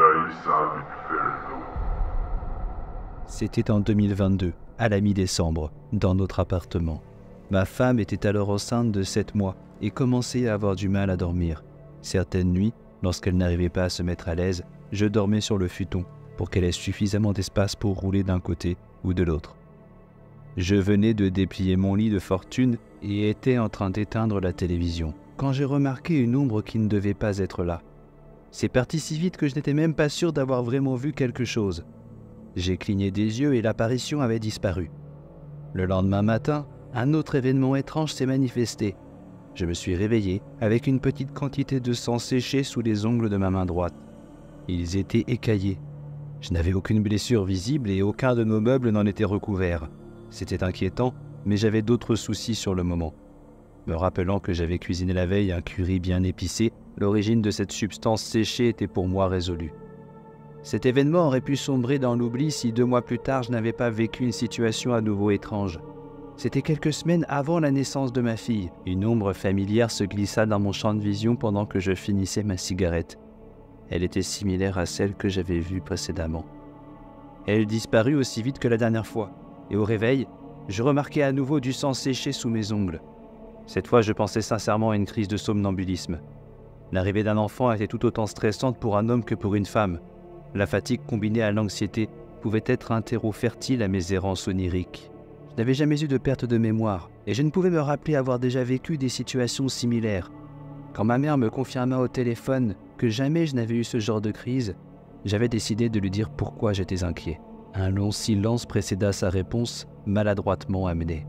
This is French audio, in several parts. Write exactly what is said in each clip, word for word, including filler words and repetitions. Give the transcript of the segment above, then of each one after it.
C'était en deux mille vingt-deux, à la mi-décembre, dans notre appartement. Ma femme était alors enceinte de sept mois et commençait à avoir du mal à dormir. Certaines nuits, lorsqu'elle n'arrivait pas à se mettre à l'aise, je dormais sur le futon pour qu'elle ait suffisamment d'espace pour rouler d'un côté ou de l'autre. Je venais de déplier mon lit de fortune et étais en train d'éteindre la télévision, quand j'ai remarqué une ombre qui ne devait pas être là. C'est parti si vite que je n'étais même pas sûr d'avoir vraiment vu quelque chose. J'ai cligné des yeux et l'apparition avait disparu. Le lendemain matin, un autre événement étrange s'est manifesté. Je me suis réveillé avec une petite quantité de sang séché sous les ongles de ma main droite. Ils étaient écaillés. Je n'avais aucune blessure visible et aucun de nos meubles n'en était recouvert. C'était inquiétant, mais j'avais d'autres soucis sur le moment. Me rappelant que j'avais cuisiné la veille un curry bien épicé, l'origine de cette substance séchée était pour moi résolue. Cet événement aurait pu sombrer dans l'oubli si deux mois plus tard je n'avais pas vécu une situation à nouveau étrange. C'était quelques semaines avant la naissance de ma fille. Une ombre familière se glissa dans mon champ de vision pendant que je finissais ma cigarette. Elle était similaire à celle que j'avais vue précédemment. Elle disparut aussi vite que la dernière fois, et au réveil, je remarquai à nouveau du sang séché sous mes ongles. Cette fois, je pensais sincèrement à une crise de somnambulisme. L'arrivée d'un enfant était tout autant stressante pour un homme que pour une femme. La fatigue combinée à l'anxiété pouvait être un terreau fertile à mes errances oniriques. Je n'avais jamais eu de perte de mémoire, et je ne pouvais me rappeler avoir déjà vécu des situations similaires. Quand ma mère me confirma au téléphone que jamais je n'avais eu ce genre de crise, j'avais décidé de lui dire pourquoi j'étais inquiet. Un long silence précéda sa réponse, maladroitement amenée.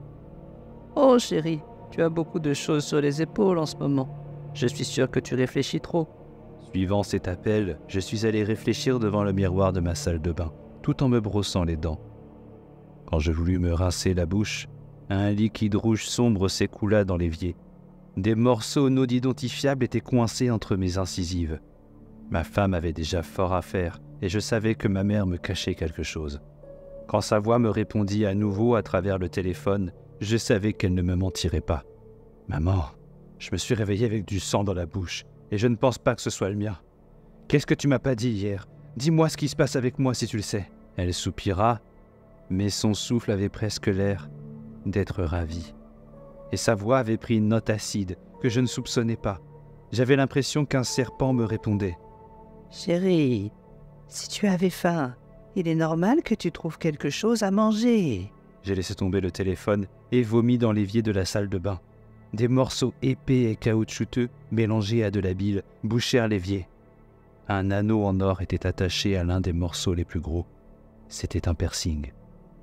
« Oh chérie, tu as beaucoup de choses sur les épaules en ce moment. Je suis sûr que tu réfléchis trop. » Suivant cet appel, je suis allé réfléchir devant le miroir de ma salle de bain, tout en me brossant les dents. Quand je voulus me rincer la bouche, un liquide rouge sombre s'écoula dans l'évier. Des morceaux non identifiables étaient coincés entre mes incisives. Ma femme avait déjà fort à faire, et je savais que ma mère me cachait quelque chose. Quand sa voix me répondit à nouveau à travers le téléphone, je savais qu'elle ne me mentirait pas. « Maman, je me suis réveillé avec du sang dans la bouche, et je ne pense pas que ce soit le mien. Qu'est-ce que tu m'as pas dit hier? Dis-moi ce qui se passe avec moi si tu le sais. » Elle soupira, mais son souffle avait presque l'air d'être ravi. Et sa voix avait pris une note acide que je ne soupçonnais pas. J'avais l'impression qu'un serpent me répondait. « Chérie, si tu avais faim, il est normal que tu trouves quelque chose à manger. » J'ai laissé tomber le téléphone et vomi dans l'évier de la salle de bain. Des morceaux épais et caoutchouteux, mélangés à de la bile, bouchèrent l'évier. Un anneau en or était attaché à l'un des morceaux les plus gros. C'était un piercing.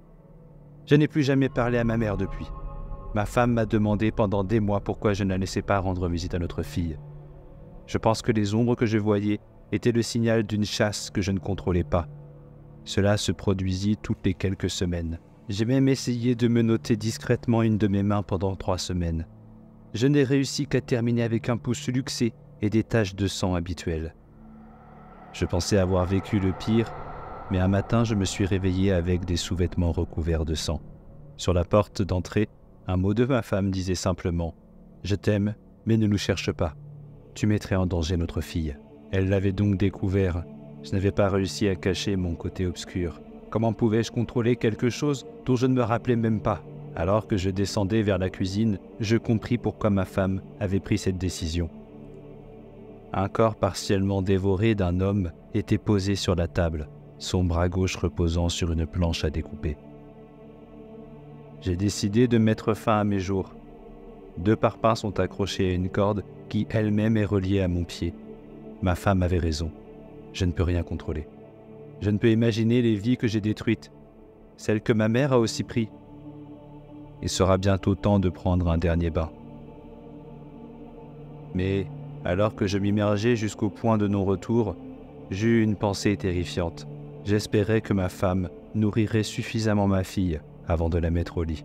Je n'ai plus jamais parlé à ma mère depuis. Ma femme m'a demandé pendant des mois pourquoi je ne la laissais pas rendre visite à notre fille. Je pense que les ombres que je voyais étaient le signal d'une chasse que je ne contrôlais pas. Cela se produisit toutes les quelques semaines. J'ai même essayé de me noter discrètement une de mes mains pendant trois semaines. Je n'ai réussi qu'à terminer avec un pouce luxé et des taches de sang habituelles. Je pensais avoir vécu le pire, mais un matin je me suis réveillé avec des sous-vêtements recouverts de sang. Sur la porte d'entrée, un mot de ma femme disait simplement « Je t'aime, mais ne nous cherche pas. Tu mettrais en danger notre fille. » Elle l'avait donc découvert. Je n'avais pas réussi à cacher mon côté obscur. Comment pouvais-je contrôler quelque chose dont je ne me rappelais même pas? Alors que je descendais vers la cuisine, je compris pourquoi ma femme avait pris cette décision. Un corps partiellement dévoré d'un homme était posé sur la table, son bras gauche reposant sur une planche à découper. J'ai décidé de mettre fin à mes jours. Deux parpaings sont accrochés à une corde qui elle-même est reliée à mon pied. Ma femme avait raison. Je ne peux rien contrôler. Je ne peux imaginer les vies que j'ai détruites, celles que ma mère a aussi prises. Il sera bientôt temps de prendre un dernier bain. Mais, alors que je m'immergeais jusqu'au point de non-retour, j'eus une pensée terrifiante. J'espérais que ma femme nourrirait suffisamment ma fille avant de la mettre au lit.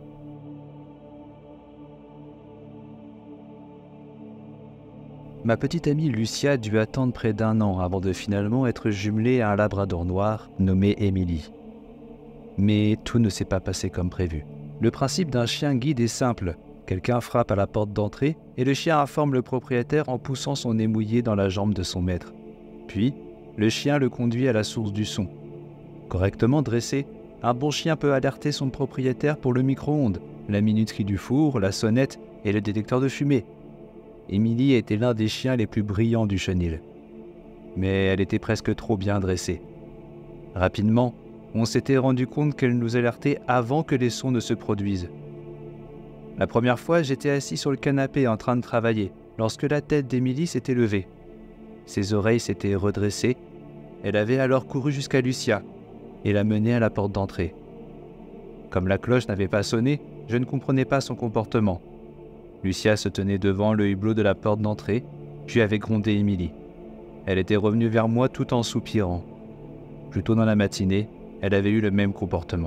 Ma petite amie Lucia dut attendre près d'un an avant de finalement être jumelée à un labrador noir nommé Emily. Mais tout ne s'est pas passé comme prévu. Le principe d'un chien guide est simple. Quelqu'un frappe à la porte d'entrée et le chien informe le propriétaire en poussant son nez mouillé dans la jambe de son maître. Puis, le chien le conduit à la source du son. Correctement dressé, un bon chien peut alerter son propriétaire pour le micro-ondes, la minuterie du four, la sonnette et le détecteur de fumée. Émilie était l'un des chiens les plus brillants du chenil. Mais elle était presque trop bien dressée. Rapidement, on s'était rendu compte qu'elle nous alertait avant que les sons ne se produisent. La première fois, j'étais assis sur le canapé en train de travailler, lorsque la tête d'Émilie s'était levée. Ses oreilles s'étaient redressées. Elle avait alors couru jusqu'à Lucia et l'a menée à la porte d'entrée. Comme la cloche n'avait pas sonné, je ne comprenais pas son comportement. Lucia se tenait devant le hublot de la porte d'entrée, puis avait grondé Émilie. Elle était revenue vers moi tout en soupirant. Plus tôt dans la matinée, elle avait eu le même comportement.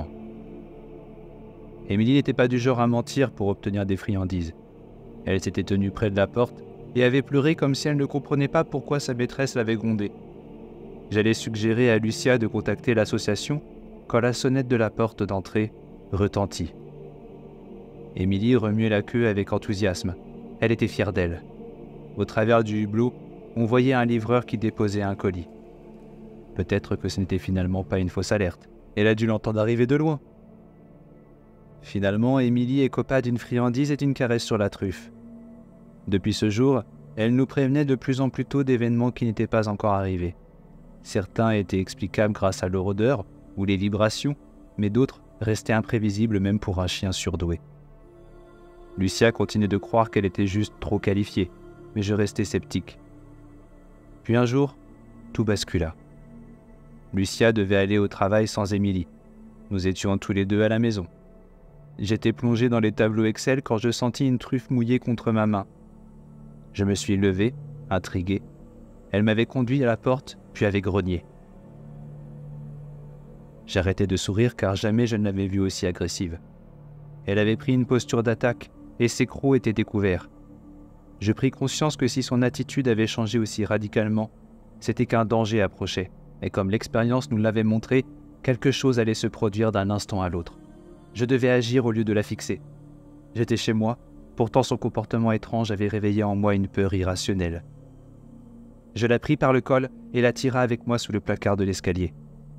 Émilie n'était pas du genre à mentir pour obtenir des friandises. Elle s'était tenue près de la porte et avait pleuré comme si elle ne comprenait pas pourquoi sa maîtresse l'avait grondée. J'allais suggérer à Lucia de contacter l'association quand la sonnette de la porte d'entrée retentit. Émilie remuait la queue avec enthousiasme. Elle était fière d'elle. Au travers du hublot, on voyait un livreur qui déposait un colis. Peut-être que ce n'était finalement pas une fausse alerte. Elle a dû l'entendre arriver de loin. Finalement, Émilie écopa d'une friandise et d'une caresse sur la truffe. Depuis ce jour, elle nous prévenait de plus en plus tôt d'événements qui n'étaient pas encore arrivés. Certains étaient explicables grâce à leur odeur ou les vibrations, mais d'autres restaient imprévisibles même pour un chien surdoué. Lucia continuait de croire qu'elle était juste trop qualifiée, mais je restais sceptique. Puis un jour, tout bascula. Lucia devait aller au travail sans Émilie. Nous étions tous les deux à la maison. J'étais plongé dans les tableaux Excel quand je sentis une truffe mouillée contre ma main. Je me suis levé, intrigué. Elle m'avait conduit à la porte, puis avait grogné. J'arrêtai de sourire car jamais je ne l'avais vue aussi agressive. Elle avait pris une posture d'attaque et ses crocs étaient découverts. Je pris conscience que si son attitude avait changé aussi radicalement, c'était qu'un danger approchait, et comme l'expérience nous l'avait montré, quelque chose allait se produire d'un instant à l'autre. Je devais agir au lieu de la fixer. J'étais chez moi, pourtant son comportement étrange avait réveillé en moi une peur irrationnelle. Je la pris par le col et la tira avec moi sous le placard de l'escalier.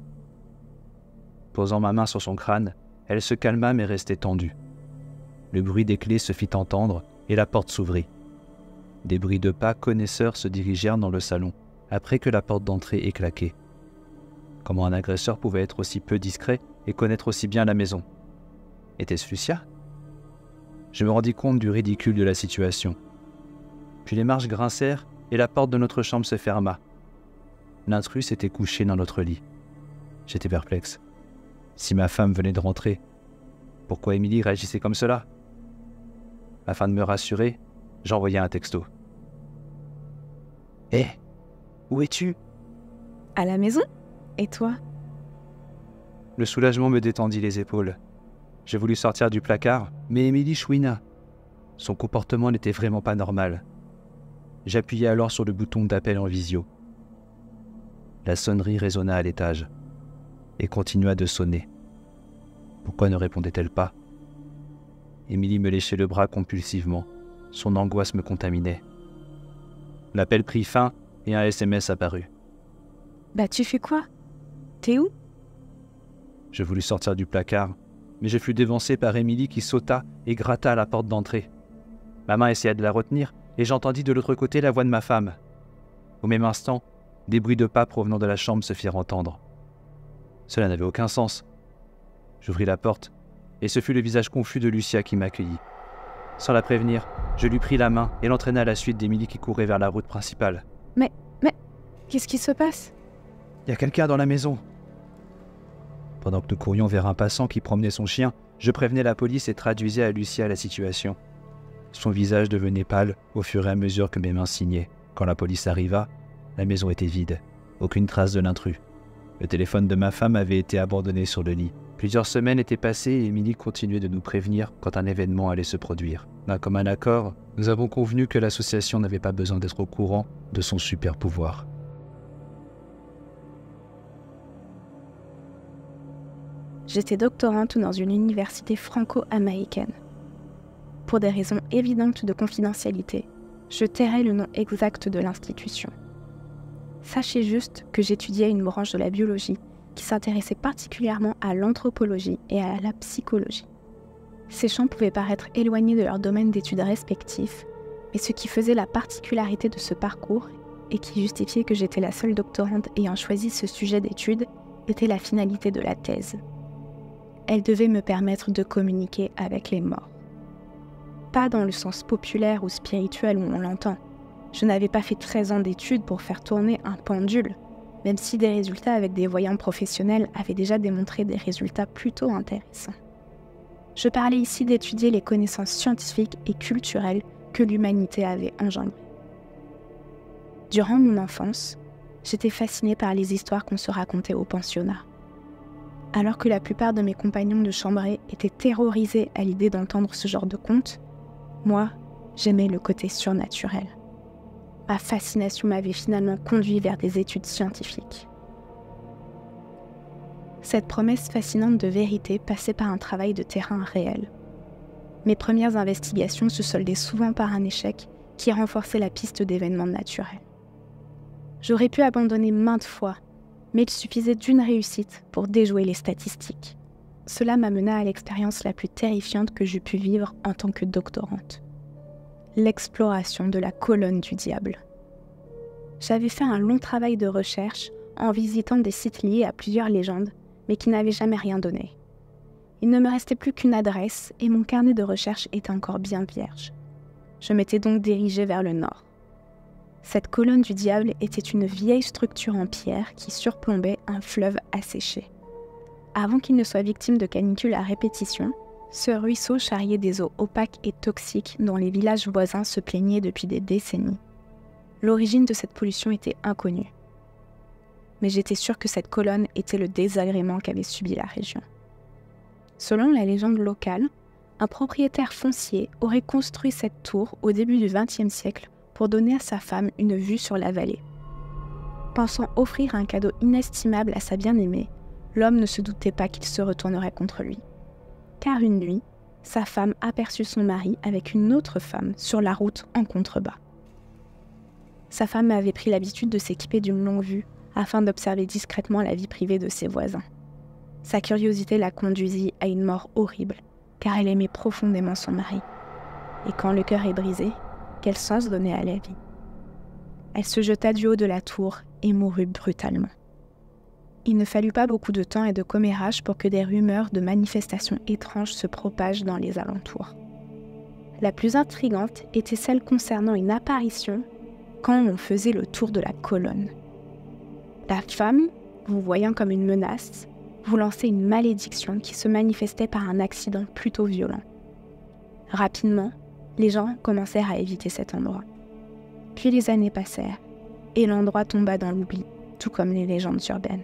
Posant ma main sur son crâne, elle se calma mais restait tendue. Le bruit des clés se fit entendre et la porte s'ouvrit. Des bruits de pas connaisseurs se dirigèrent dans le salon, après que la porte d'entrée ait claqué. Comment un agresseur pouvait être aussi peu discret et connaître aussi bien la maison? Était-ce Lucia? Je me rendis compte du ridicule de la situation. Puis les marches grincèrent et la porte de notre chambre se ferma. L'intrus s'était couché dans notre lit. J'étais perplexe. Si ma femme venait de rentrer, pourquoi Émilie réagissait comme cela? Afin de me rassurer, j'envoyai un texto. « Hé, hey, où es-tu » ? À la maison ? Et toi ? Le soulagement me détendit les épaules. Je voulus sortir du placard, mais Émilie chouina. Son comportement n'était vraiment pas normal. J'appuyai alors sur le bouton d'appel en visio. La sonnerie résonna à l'étage et continua de sonner. Pourquoi ne répondait-elle pas? Émilie me léchait le bras compulsivement. Son angoisse me contaminait. L'appel prit fin et un S M S apparut. « Bah tu fais quoi? T'es où ?» Je voulus sortir du placard, mais je fus dévancé par Émilie qui sauta et gratta à la porte d'entrée. Ma main essaya de la retenir et j'entendis de l'autre côté la voix de ma femme. Au même instant, des bruits de pas provenant de la chambre se firent entendre. Cela n'avait aucun sens. J'ouvris la porte et ce fut le visage confus de Lucia qui m'accueillit. Sans la prévenir, je lui pris la main et l'entraîna à la suite d'Émilie qui courait vers la route principale. « Mais, mais, qu'est-ce qui se passe ?»« Il y a quelqu'un dans la maison !» Pendant que nous courions vers un passant qui promenait son chien, je prévenais la police et traduisais à Lucia la situation. Son visage devenait pâle au fur et à mesure que mes mains signaient. Quand la police arriva, la maison était vide. Aucune trace de l'intrus. Le téléphone de ma femme avait été abandonné sur le lit. Plusieurs semaines étaient passées et Émilie continuait de nous prévenir quand un événement allait se produire. D'un commun accord, nous avons convenu que l'association n'avait pas besoin d'être au courant de son super pouvoir. J'étais doctorante dans une université franco-américaine. Pour des raisons évidentes de confidentialité, je tairai le nom exact de l'institution. Sachez juste que j'étudiais une branche de la biologie qui s'intéressait particulièrement à l'anthropologie et à la psychologie. Ces champs pouvaient paraître éloignés de leur domaine d'études respectifs, mais ce qui faisait la particularité de ce parcours et qui justifiait que j'étais la seule doctorante ayant choisi ce sujet d'étude était la finalité de la thèse. Elle devait me permettre de communiquer avec les morts. Pas dans le sens populaire ou spirituel où on l'entend. Je n'avais pas fait treize ans d'études pour faire tourner un pendule, même si des résultats avec des voyants professionnels avaient déjà démontré des résultats plutôt intéressants. Je parlais ici d'étudier les connaissances scientifiques et culturelles que l'humanité avait engendrées. Durant mon enfance, j'étais fascinée par les histoires qu'on se racontait au pensionnat. Alors que la plupart de mes compagnons de chambrée étaient terrorisés à l'idée d'entendre ce genre de contes, moi, j'aimais le côté surnaturel. Ma fascination m'avait finalement conduit vers des études scientifiques. Cette promesse fascinante de vérité passait par un travail de terrain réel. Mes premières investigations se soldaient souvent par un échec qui renforçait la piste d'événements naturels. J'aurais pu abandonner maintes fois, mais il suffisait d'une réussite pour déjouer les statistiques. Cela m'amena à l'expérience la plus terrifiante que j'eus pu vivre en tant que doctorante. L'exploration de la colonne du diable. J'avais fait un long travail de recherche en visitant des sites liés à plusieurs légendes, mais qui n'avaient jamais rien donné. Il ne me restait plus qu'une adresse et mon carnet de recherche était encore bien vierge. Je m'étais donc dirigée vers le nord. Cette colonne du diable était une vieille structure en pierre qui surplombait un fleuve asséché. Avant qu'il ne soit victime de canicules à répétition, ce ruisseau charriait des eaux opaques et toxiques dont les villages voisins se plaignaient depuis des décennies. L'origine de cette pollution était inconnue. Mais j'étais sûre que cette colonne était le désagrément qu'avait subi la région. Selon la légende locale, un propriétaire foncier aurait construit cette tour au début du vingtième siècle pour donner à sa femme une vue sur la vallée. Pensant offrir un cadeau inestimable à sa bien-aimée, l'homme ne se doutait pas qu'il se retournerait contre lui. Car une nuit, sa femme aperçut son mari avec une autre femme sur la route en contrebas. Sa femme avait pris l'habitude de s'équiper d'une longue vue afin d'observer discrètement la vie privée de ses voisins. Sa curiosité la conduisit à une mort horrible, car elle aimait profondément son mari. Et quand le cœur est brisé, quel sens donner à la vie? Elle se jeta du haut de la tour et mourut brutalement. Il ne fallut pas beaucoup de temps et de commérage pour que des rumeurs de manifestations étranges se propagent dans les alentours. La plus intrigante était celle concernant une apparition quand on faisait le tour de la colonne. La femme, vous voyant comme une menace, vous lançait une malédiction qui se manifestait par un accident plutôt violent. Rapidement, les gens commencèrent à éviter cet endroit. Puis les années passèrent, et l'endroit tomba dans l'oubli, tout comme les légendes urbaines.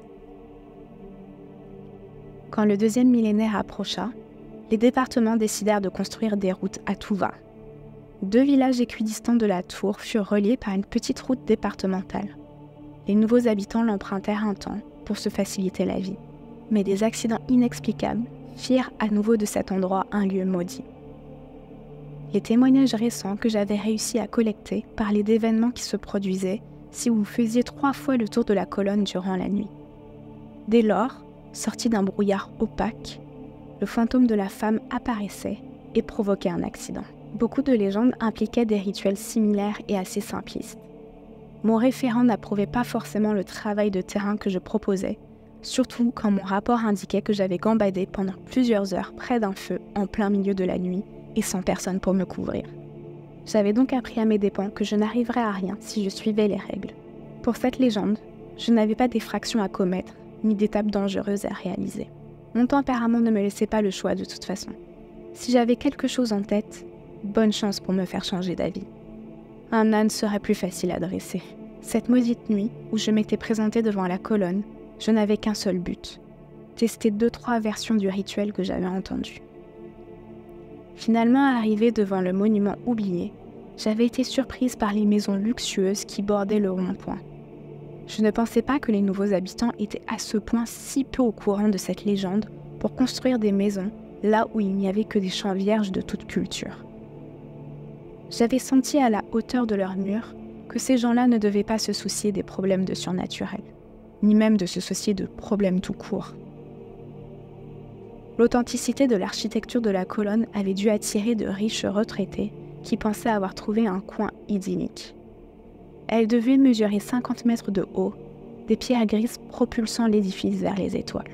Quand le deuxième millénaire approcha, les départements décidèrent de construire des routes à tout va. Deux villages équidistants de la tour furent reliés par une petite route départementale. Les nouveaux habitants l'empruntèrent un temps pour se faciliter la vie. Mais des accidents inexplicables firent à nouveau de cet endroit un lieu maudit. Les témoignages récents que j'avais réussi à collecter parlaient d'événements qui se produisaient si vous faisiez trois fois le tour de la colonne durant la nuit. Dès lors, sorti d'un brouillard opaque, le fantôme de la femme apparaissait et provoquait un accident. Beaucoup de légendes impliquaient des rituels similaires et assez simplistes. Mon référent n'approuvait pas forcément le travail de terrain que je proposais, surtout quand mon rapport indiquait que j'avais gambadé pendant plusieurs heures près d'un feu en plein milieu de la nuit et sans personne pour me couvrir. J'avais donc appris à mes dépens que je n'arriverais à rien si je suivais les règles. Pour cette légende, je n'avais pas d'effraction à commettre, ni d'étapes dangereuses à réaliser. Mon tempérament ne me laissait pas le choix de toute façon. Si j'avais quelque chose en tête, bonne chance pour me faire changer d'avis. Un âne serait plus facile à dresser. Cette maudite nuit, où je m'étais présentée devant la colonne, je n'avais qu'un seul but, tester deux, trois versions du rituel que j'avais entendu. Finalement, arrivée devant le monument oublié, j'avais été surprise par les maisons luxueuses qui bordaient le rond-point. Je ne pensais pas que les nouveaux habitants étaient à ce point si peu au courant de cette légende pour construire des maisons là où il n'y avait que des champs vierges de toute culture. J'avais senti à la hauteur de leurs murs que ces gens-là ne devaient pas se soucier des problèmes de surnaturel, ni même de se soucier de problèmes tout court. L'authenticité de l'architecture de la colonne avait dû attirer de riches retraités qui pensaient avoir trouvé un coin idyllique. Elle devait mesurer cinquante mètres de haut, des pierres grises propulsant l'édifice vers les étoiles.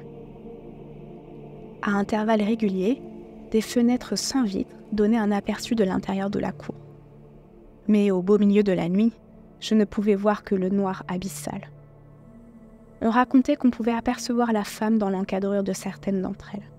À intervalles réguliers, des fenêtres sans vitres donnaient un aperçu de l'intérieur de la cour. Mais au beau milieu de la nuit, je ne pouvais voir que le noir abyssal. On racontait qu'on pouvait apercevoir la femme dans l'encadrure de certaines d'entre elles.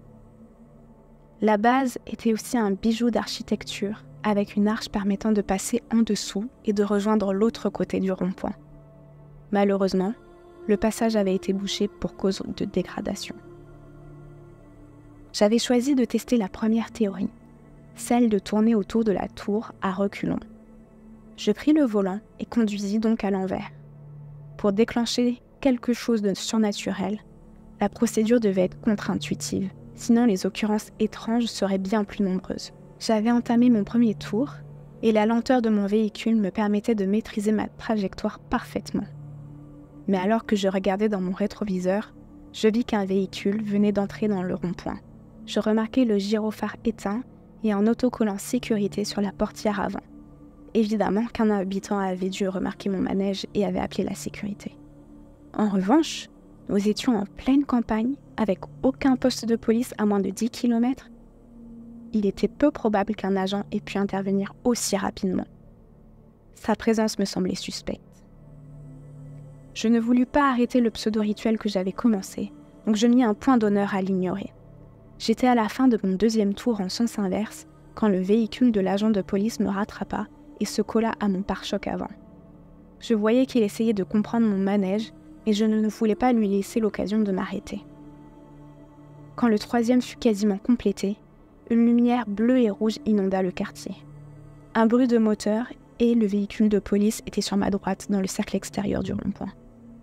La base était aussi un bijou d'architecture avec une arche permettant de passer en dessous et de rejoindre l'autre côté du rond-point. Malheureusement, le passage avait été bouché pour cause de dégradation. J'avais choisi de tester la première théorie, celle de tourner autour de la tour à reculons. Je pris le volant et conduisis donc à l'envers. Pour déclencher quelque chose de surnaturel, la procédure devait être contre-intuitive, sinon les occurrences étranges seraient bien plus nombreuses. J'avais entamé mon premier tour et la lenteur de mon véhicule me permettait de maîtriser ma trajectoire parfaitement. Mais alors que je regardais dans mon rétroviseur, je vis qu'un véhicule venait d'entrer dans le rond-point. Je remarquai le gyrophare éteint et un autocollant sécurité sur la portière avant. Évidemment qu'un habitant avait dû remarquer mon manège et avait appelé la sécurité. En revanche, nous étions en pleine campagne, avec aucun poste de police à moins de dix kilomètres. Il était peu probable qu'un agent ait pu intervenir aussi rapidement. Sa présence me semblait suspecte. Je ne voulus pas arrêter le pseudo-rituel que j'avais commencé, donc je mis un point d'honneur à l'ignorer. J'étais à la fin de mon deuxième tour en sens inverse, quand le véhicule de l'agent de police me rattrapa et se colla à mon pare-choc avant. Je voyais qu'il essayait de comprendre mon manège, et je ne voulais pas lui laisser l'occasion de m'arrêter. Quand le troisième fut quasiment complété, une lumière bleue et rouge inonda le quartier. Un bruit de moteur et le véhicule de police était sur ma droite dans le cercle extérieur du rond-point.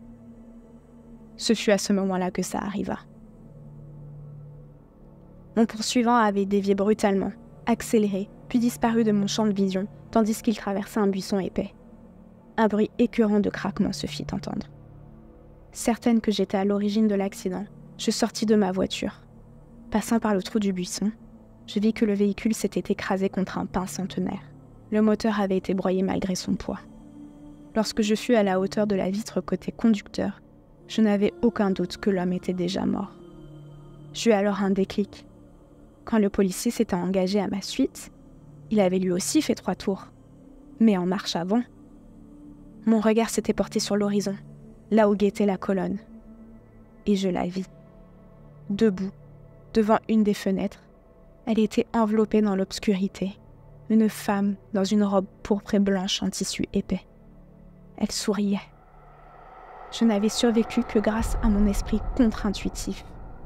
Ce fut à ce moment-là que ça arriva. Mon poursuivant avait dévié brutalement, accéléré, puis disparu de mon champ de vision, tandis qu'il traversait un buisson épais. Un bruit écœurant de craquement se fit entendre. Certaine que j'étais à l'origine de l'accident, je sortis de ma voiture. Passant par le trou du buisson, je vis que le véhicule s'était écrasé contre un pin centenaire. Le moteur avait été broyé malgré son poids. Lorsque je fus à la hauteur de la vitre côté conducteur, je n'avais aucun doute que l'homme était déjà mort. J'eus alors un déclic. Quand le policier s'était engagé à ma suite, il avait lui aussi fait trois tours, mais en marche avant. Mon regard s'était porté sur l'horizon, là où guettait la colonne. Et je la vis. Debout, devant une des fenêtres, elle était enveloppée dans l'obscurité, une femme dans une robe pourpre et blanche en tissu épais. Elle souriait. Je n'avais survécu que grâce à mon esprit contre-intuitif.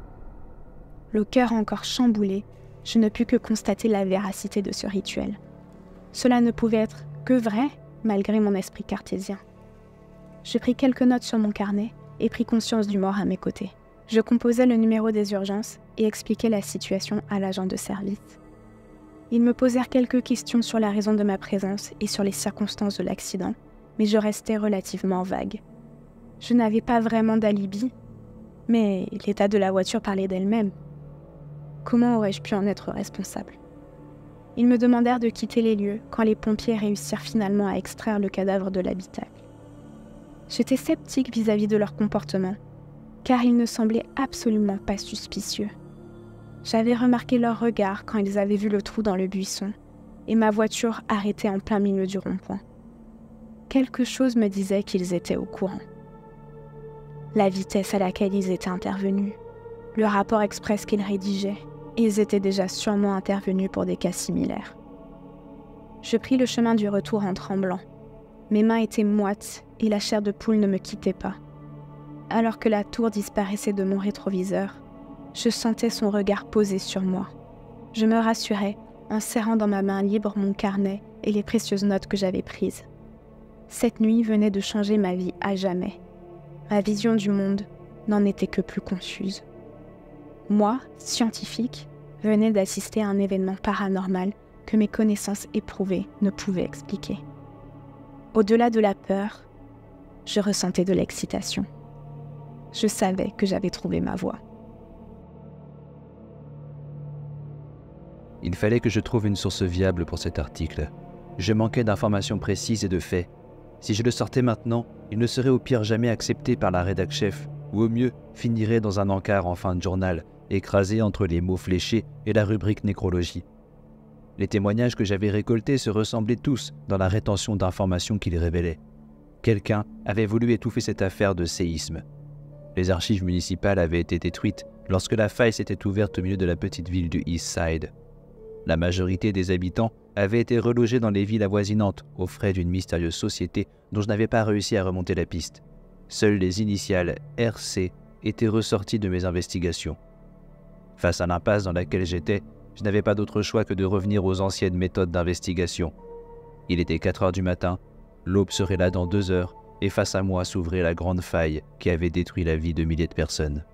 Le cœur encore chamboulé, je ne pus que constater la véracité de ce rituel. Cela ne pouvait être que vrai, malgré mon esprit cartésien. Je pris quelques notes sur mon carnet et pris conscience du mort à mes côtés. Je composais le numéro des urgences et expliquais la situation à l'agent de service. Ils me posèrent quelques questions sur la raison de ma présence et sur les circonstances de l'accident, mais je restais relativement vague. Je n'avais pas vraiment d'alibi, mais l'état de la voiture parlait d'elle-même. Comment aurais-je pu en être responsable ? Ils me demandèrent de quitter les lieux quand les pompiers réussirent finalement à extraire le cadavre de l'habitacle. J'étais sceptique vis-à-vis de leur comportement, car ils ne semblaient absolument pas suspicieux. J'avais remarqué leur regard quand ils avaient vu le trou dans le buisson et ma voiture arrêtée en plein milieu du rond-point. Quelque chose me disait qu'ils étaient au courant. La vitesse à laquelle ils étaient intervenus, le rapport express qu'ils rédigeaient, ils étaient déjà sûrement intervenus pour des cas similaires. Je pris le chemin du retour en tremblant. Mes mains étaient moites et la chair de poule ne me quittait pas. Alors que la tour disparaissait de mon rétroviseur, je sentais son regard posé sur moi. Je me rassurais en serrant dans ma main libre mon carnet et les précieuses notes que j'avais prises. Cette nuit venait de changer ma vie à jamais. Ma vision du monde n'en était que plus confuse. Moi, scientifique, venais d'assister à un événement paranormal que mes connaissances éprouvées ne pouvaient expliquer. Au-delà de la peur, je ressentais de l'excitation. Je savais que j'avais trouvé ma voie. Il fallait que je trouve une source viable pour cet article. Je manquais d'informations précises et de faits. Si je le sortais maintenant, il ne serait au pire jamais accepté par la rédac-chef, ou au mieux finirait dans un encart en fin de journal, écrasé entre les mots fléchés et la rubrique nécrologie. Les témoignages que j'avais récoltés se ressemblaient tous dans la rétention d'informations qu'ils révélaient. Quelqu'un avait voulu étouffer cette affaire de séisme. Les archives municipales avaient été détruites lorsque la faille s'était ouverte au milieu de la petite ville du East Side. La majorité des habitants avaient été relogés dans les villes avoisinantes aux frais d'une mystérieuse société dont je n'avais pas réussi à remonter la piste. Seules les initiales R C étaient ressorties de mes investigations. Face à l'impasse dans laquelle j'étais, je n'avais pas d'autre choix que de revenir aux anciennes méthodes d'investigation. Il était quatre heures du matin, l'aube serait là dans deux heures, et face à moi s'ouvrait la grande faille qui avait détruit la vie de milliers de personnes.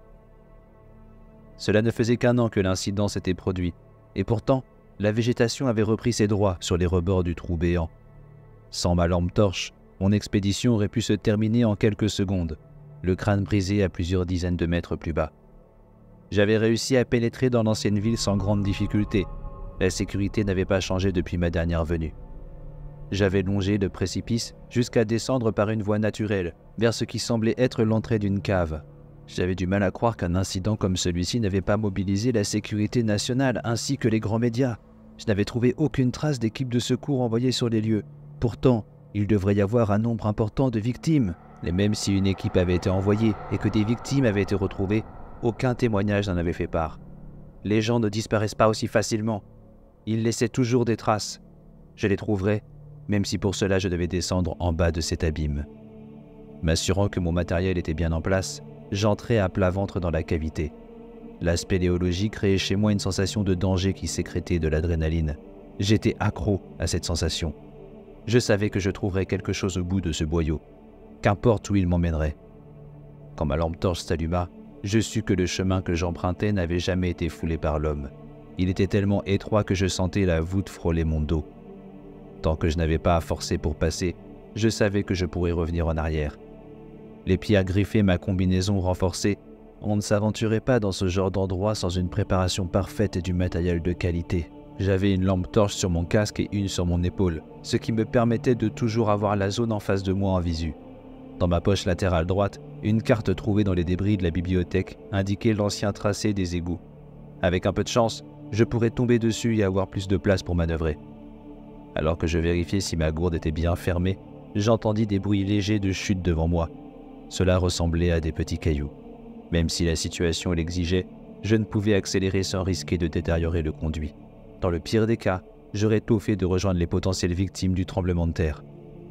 Cela ne faisait qu'un an que l'incident s'était produit, et pourtant, la végétation avait repris ses droits sur les rebords du trou béant. Sans ma lampe torche, mon expédition aurait pu se terminer en quelques secondes, le crâne brisé à plusieurs dizaines de mètres plus bas. J'avais réussi à pénétrer dans l'ancienne ville sans grande difficulté. La sécurité n'avait pas changé depuis ma dernière venue. J'avais longé le précipice jusqu'à descendre par une voie naturelle, vers ce qui semblait être l'entrée d'une cave. J'avais du mal à croire qu'un incident comme celui-ci n'avait pas mobilisé la sécurité nationale ainsi que les grands médias. Je n'avais trouvé aucune trace d'équipe de secours envoyée sur les lieux. Pourtant, il devrait y avoir un nombre important de victimes. Et même si une équipe avait été envoyée et que des victimes avaient été retrouvées, aucun témoignage n'en avait fait part. Les gens ne disparaissent pas aussi facilement. Ils laissaient toujours des traces. Je les trouverais, même si pour cela je devais descendre en bas de cet abîme. M'assurant que mon matériel était bien en place, j'entrai à plat ventre dans la cavité. La spéléologie créait chez moi une sensation de danger qui sécrétait de l'adrénaline. J'étais accro à cette sensation. Je savais que je trouverais quelque chose au bout de ce boyau, qu'importe où il m'emmènerait. Quand ma lampe torche s'alluma, je sus que le chemin que j'empruntais n'avait jamais été foulé par l'homme. Il était tellement étroit que je sentais la voûte frôler mon dos. Tant que je n'avais pas à forcer pour passer, je savais que je pourrais revenir en arrière. Les pierres griffaient ma combinaison renforcée. On ne s'aventurait pas dans ce genre d'endroit sans une préparation parfaite et du matériel de qualité. J'avais une lampe torche sur mon casque et une sur mon épaule, ce qui me permettait de toujours avoir la zone en face de moi en visu. Dans ma poche latérale droite, une carte trouvée dans les débris de la bibliothèque indiquait l'ancien tracé des égouts. Avec un peu de chance, je pourrais tomber dessus et avoir plus de place pour manœuvrer. Alors que je vérifiais si ma gourde était bien fermée, j'entendis des bruits légers de chute devant moi. Cela ressemblait à des petits cailloux. Même si la situation l'exigeait, je ne pouvais accélérer sans risquer de détériorer le conduit. Dans le pire des cas, j'aurais tôt fait de rejoindre les potentielles victimes du tremblement de terre.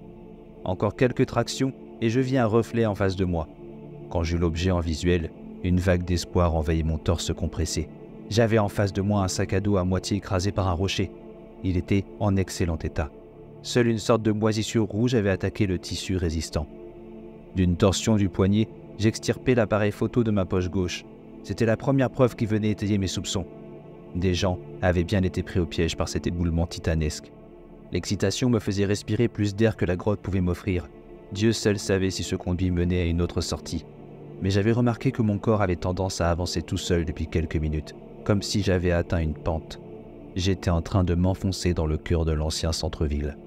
Encore quelques tractions et je vis un reflet en face de moi. Quand j'eus l'objet en visuel, une vague d'espoir envahit mon torse compressé. J'avais en face de moi un sac à dos à moitié écrasé par un rocher. Il était en excellent état. Seule une sorte de moisissure rouge avait attaqué le tissu résistant. D'une torsion du poignet, j'extirpai l'appareil photo de ma poche gauche. C'était la première preuve qui venait étayer mes soupçons. Des gens avaient bien été pris au piège par cet éboulement titanesque. L'excitation me faisait respirer plus d'air que la grotte pouvait m'offrir. Dieu seul savait si ce conduit menait à une autre sortie. Mais j'avais remarqué que mon corps avait tendance à avancer tout seul depuis quelques minutes, comme si j'avais atteint une pente. J'étais en train de m'enfoncer dans le cœur de l'ancien centre-ville.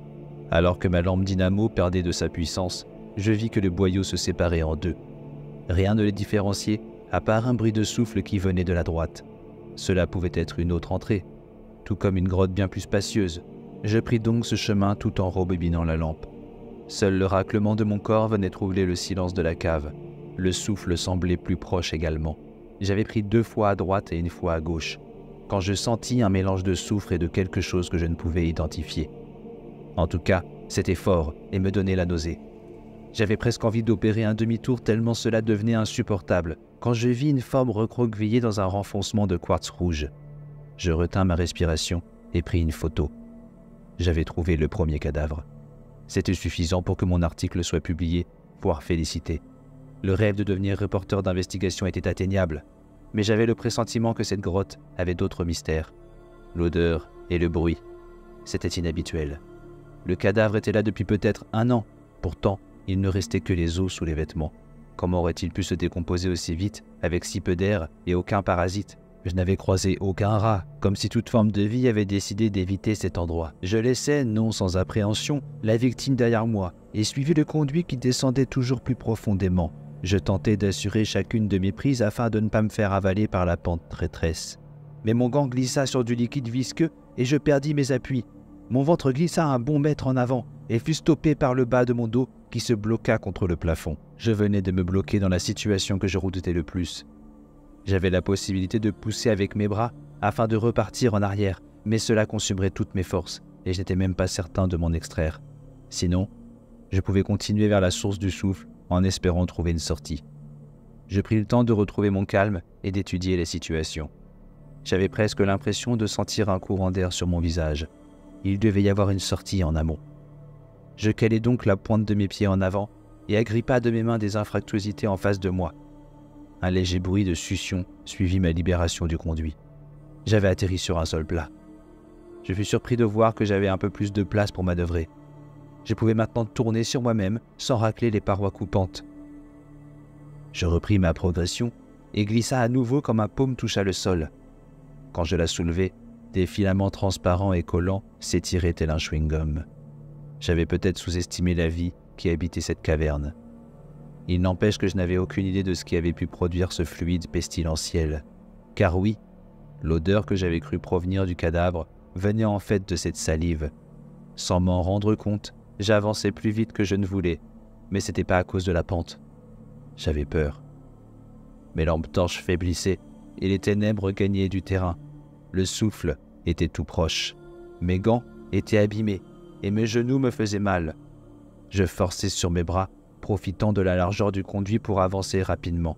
Alors que ma lampe dynamo perdait de sa puissance, je vis que le boyau se séparait en deux. Rien ne les différenciait, à part un bruit de souffle qui venait de la droite. Cela pouvait être une autre entrée, tout comme une grotte bien plus spacieuse. Je pris donc ce chemin tout en rembobinant la lampe. Seul le raclement de mon corps venait troubler le silence de la cave. Le souffle semblait plus proche également. J'avais pris deux fois à droite et une fois à gauche, quand je sentis un mélange de soufre et de quelque chose que je ne pouvais identifier. En tout cas, c'était fort et me donnait la nausée. J'avais presque envie d'opérer un demi-tour tellement cela devenait insupportable, quand je vis une forme recroquevillée dans un renfoncement de quartz rouge. Je retins ma respiration et pris une photo. J'avais trouvé le premier cadavre. C'était suffisant pour que mon article soit publié, voire félicité. Le rêve de devenir reporter d'investigation était atteignable, mais j'avais le pressentiment que cette grotte avait d'autres mystères. L'odeur et le bruit, c'était inhabituel. Le cadavre était là depuis peut-être un an. Pourtant, il ne restait que les os sous les vêtements. Comment aurait-il pu se décomposer aussi vite, avec si peu d'air et aucun parasite? Je n'avais croisé aucun rat, comme si toute forme de vie avait décidé d'éviter cet endroit. Je laissais, non sans appréhension, la victime derrière moi et suivis le conduit qui descendait toujours plus profondément. Je tentais d'assurer chacune de mes prises afin de ne pas me faire avaler par la pente traîtresse. Mais mon gant glissa sur du liquide visqueux et je perdis mes appuis. Mon ventre glissa un bon mètre en avant et fut stoppé par le bas de mon dos qui se bloqua contre le plafond. Je venais de me bloquer dans la situation que je redoutais le plus. J'avais la possibilité de pousser avec mes bras afin de repartir en arrière, mais cela consumerait toutes mes forces et je n'étais même pas certain de m'en extraire. Sinon, je pouvais continuer vers la source du souffle en espérant trouver une sortie. Je pris le temps de retrouver mon calme et d'étudier la situation. J'avais presque l'impression de sentir un courant d'air sur mon visage. Il devait y avoir une sortie en amont. Je calai donc la pointe de mes pieds en avant et agrippa de mes mains des anfractuosités en face de moi. Un léger bruit de succion suivit ma libération du conduit. J'avais atterri sur un sol plat. Je fus surpris de voir que j'avais un peu plus de place pour manœuvrer. Je pouvais maintenant tourner sur moi-même sans racler les parois coupantes. Je repris ma progression et glissa à nouveau quand ma paume toucha le sol. Quand je la soulevai, des filaments transparents et collants s'étiraient tel un chewing-gum. J'avais peut-être sous-estimé la vie qui habitait cette caverne. Il n'empêche que je n'avais aucune idée de ce qui avait pu produire ce fluide pestilentiel. Car oui, l'odeur que j'avais cru provenir du cadavre venait en fait de cette salive. Sans m'en rendre compte, j'avançais plus vite que je ne voulais, mais c'était pas à cause de la pente. J'avais peur. Mes lampes torches faiblissaient et les ténèbres gagnaient du terrain. Le souffle était tout proche. Mes gants étaient abîmés et mes genoux me faisaient mal. Je forçais sur mes bras, profitant de la largeur du conduit pour avancer rapidement.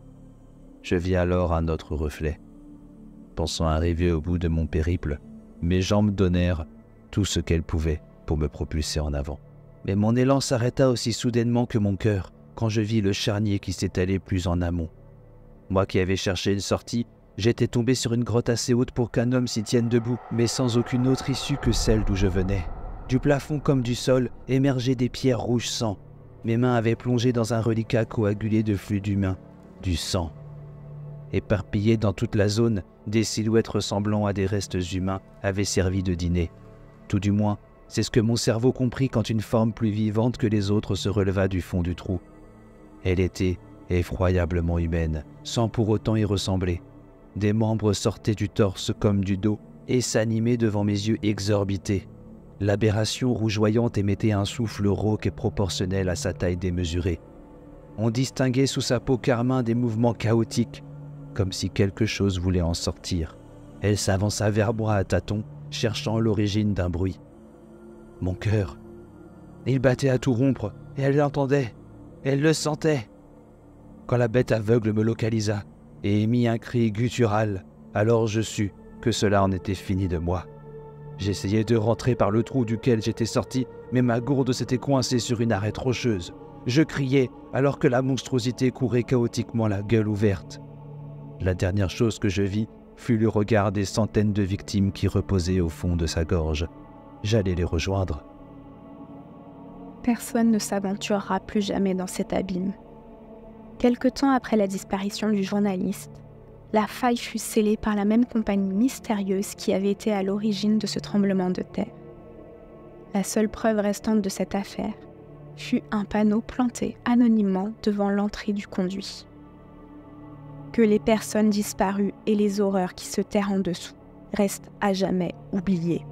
Je vis alors un autre reflet. Pensant arriver au bout de mon périple, mes jambes donnèrent tout ce qu'elles pouvaient pour me propulser en avant. Mais mon élan s'arrêta aussi soudainement que mon cœur quand je vis le charnier qui s'étalait plus en amont. Moi qui avais cherché une sortie, j'étais tombé sur une grotte assez haute pour qu'un homme s'y tienne debout, mais sans aucune autre issue que celle d'où je venais. Du plafond comme du sol émergeaient des pierres rouges sang. Mes mains avaient plongé dans un reliquat coagulé de fluide humain, du sang. Éparpillées dans toute la zone, des silhouettes ressemblant à des restes humains avaient servi de dîner. Tout du moins, c'est ce que mon cerveau comprit quand une forme plus vivante que les autres se releva du fond du trou. Elle était effroyablement humaine, sans pour autant y ressembler. Des membres sortaient du torse comme du dos et s'animaient devant mes yeux exorbités. L'aberration rougeoyante émettait un souffle rauque et proportionnel à sa taille démesurée. On distinguait sous sa peau carmin des mouvements chaotiques, comme si quelque chose voulait en sortir. Elle s'avança vers moi à tâtons, cherchant l'origine d'un bruit. Mon cœur, il battait à tout rompre, et elle l'entendait, elle le sentait. Quand la bête aveugle me localisa et émit un cri guttural, alors je sus que cela en était fini de moi. J'essayais de rentrer par le trou duquel j'étais sorti, mais ma gourde s'était coincée sur une arête rocheuse. Je criais alors que la monstruosité courait chaotiquement la gueule ouverte. La dernière chose que je vis fut le regard des centaines de victimes qui reposaient au fond de sa gorge. J'allais les rejoindre. Personne ne s'aventurera plus jamais dans cet abîme. Quelque temps après la disparition du journaliste, la faille fut scellée par la même compagnie mystérieuse qui avait été à l'origine de ce tremblement de terre. La seule preuve restante de cette affaire fut un panneau planté anonymement devant l'entrée du conduit. Que les personnes disparues et les horreurs qui se terrent en dessous restent à jamais oubliées.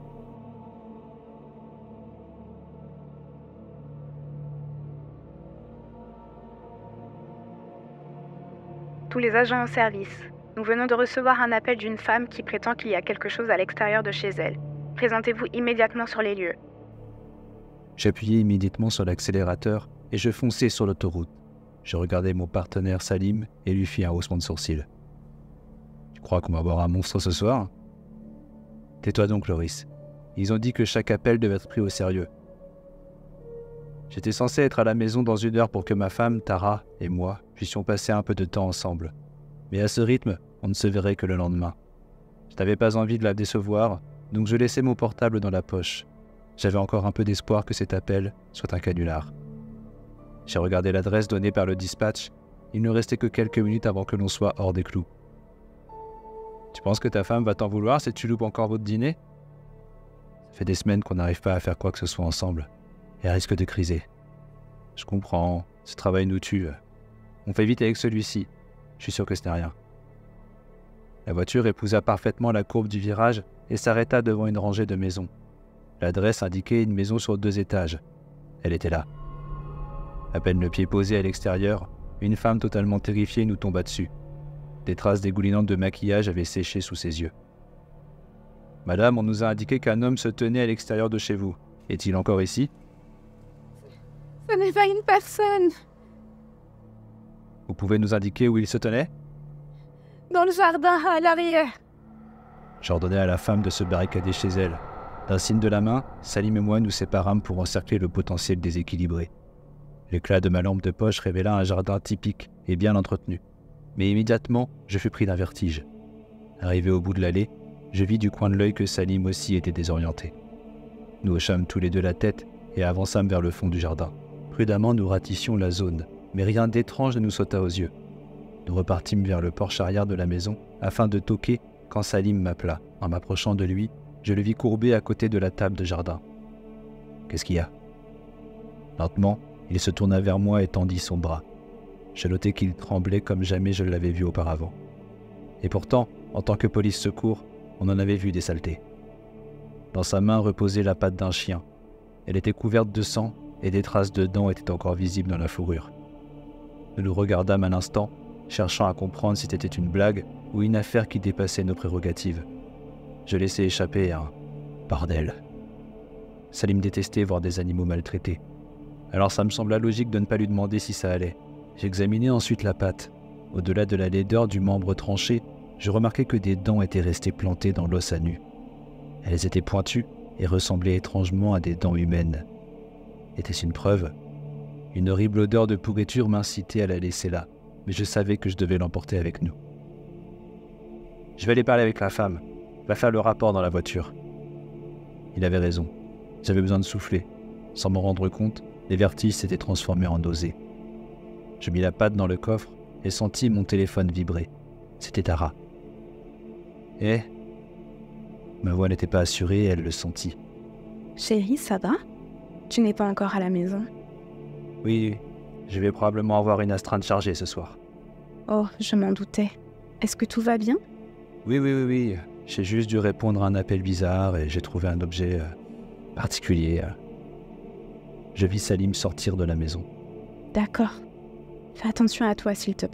Tous les agents en service. Nous venons de recevoir un appel d'une femme qui prétend qu'il y a quelque chose à l'extérieur de chez elle. Présentez-vous immédiatement sur les lieux. J'appuyai immédiatement sur l'accélérateur et je fonçai sur l'autoroute. Je regardai mon partenaire Salim et lui fis un haussement de sourcil. « Tu crois qu'on va voir un monstre ce soir ?»« Tais-toi donc, Loris. Ils ont dit que chaque appel devait être pris au sérieux. J'étais censé être à la maison dans une heure pour que ma femme, Tara, et moi puissions passer un peu de temps ensemble. Mais à ce rythme, on ne se verrait que le lendemain. Je n'avais pas envie de la décevoir, donc je laissai mon portable dans la poche. J'avais encore un peu d'espoir que cet appel soit un canular. J'ai regardé l'adresse donnée par le dispatch. Il ne restait que quelques minutes avant que l'on soit hors des clous. « Tu penses que ta femme va t'en vouloir si tu loupes encore votre dîner ? Ça fait des semaines qu'on n'arrive pas à faire quoi que ce soit ensemble. Et elle risque de criser. Je comprends, ce travail nous tue. On fait vite avec celui-ci. Je suis sûr que ce n'est rien. » La voiture épousa parfaitement la courbe du virage et s'arrêta devant une rangée de maisons. L'adresse indiquait une maison sur deux étages. Elle était là. À peine le pied posé à l'extérieur, une femme totalement terrifiée nous tomba dessus. Des traces dégoulinantes de maquillage avaient séché sous ses yeux. « Madame, on nous a indiqué qu'un homme se tenait à l'extérieur de chez vous. Est-il encore ici ?»« Ce n'est pas une personne. »« Vous pouvez nous indiquer où il se tenait ?»« Dans le jardin, à l'arrière. » J'ordonnai à la femme de se barricader chez elle. D'un signe de la main, Salim et moi nous séparâmes pour encercler le potentiel déséquilibré. L'éclat de ma lampe de poche révéla un jardin typique et bien entretenu. Mais immédiatement, je fus pris d'un vertige. Arrivé au bout de l'allée, je vis du coin de l'œil que Salim aussi était désorienté. Nous hochâmes tous les deux la tête et avançâmes vers le fond du jardin. Prudemment, nous ratissions la zone, mais rien d'étrange ne nous sauta aux yeux. Nous repartîmes vers le porche arrière de la maison afin de toquer quand Salim m'appela. En m'approchant de lui, je le vis courbé à côté de la table de jardin. « Qu'est-ce qu'il y a ?» Lentement, il se tourna vers moi et tendit son bras. Je notai qu'il tremblait comme jamais je l'avais vu auparavant. Et pourtant, en tant que police secours, on en avait vu des saletés. Dans sa main reposait la patte d'un chien. Elle était couverte de sang et des traces de dents étaient encore visibles dans la fourrure. Nous nous regardâmes un instant, cherchant à comprendre si c'était une blague ou une affaire qui dépassait nos prérogatives. Je laissai échapper un « bordel ». Salim détestait voir des animaux maltraités. Alors ça me sembla logique de ne pas lui demander si ça allait. J'examinai ensuite la patte. Au-delà de la laideur du membre tranché, je remarquai que des dents étaient restées plantées dans l'os à nu. Elles étaient pointues et ressemblaient étrangement à des dents humaines. Était-ce une preuve ? Une horrible odeur de pourriture m'incitait à la laisser là, mais je savais que je devais l'emporter avec nous. Je vais aller parler avec la femme, va faire le rapport dans la voiture. Il avait raison. J'avais besoin de souffler. Sans m'en rendre compte, les vertiges s'étaient transformés en nausées. Je mis la patte dans le coffre et sentis mon téléphone vibrer. C'était Tara. « Eh ?» Ma voix n'était pas assurée et elle le sentit. « Chérie, ça va ? Tu n'es pas encore à la maison ?»« Oui, je vais probablement avoir une astreinte chargée ce soir. »« Oh, je m'en doutais. Est-ce que tout va bien ?»« Oui, oui, oui, oui. J'ai juste dû répondre à un appel bizarre et j'ai trouvé un objet euh, particulier. Euh. » Je vis Salim sortir de la maison. « D'accord. Fais attention à toi, s'il te plaît. »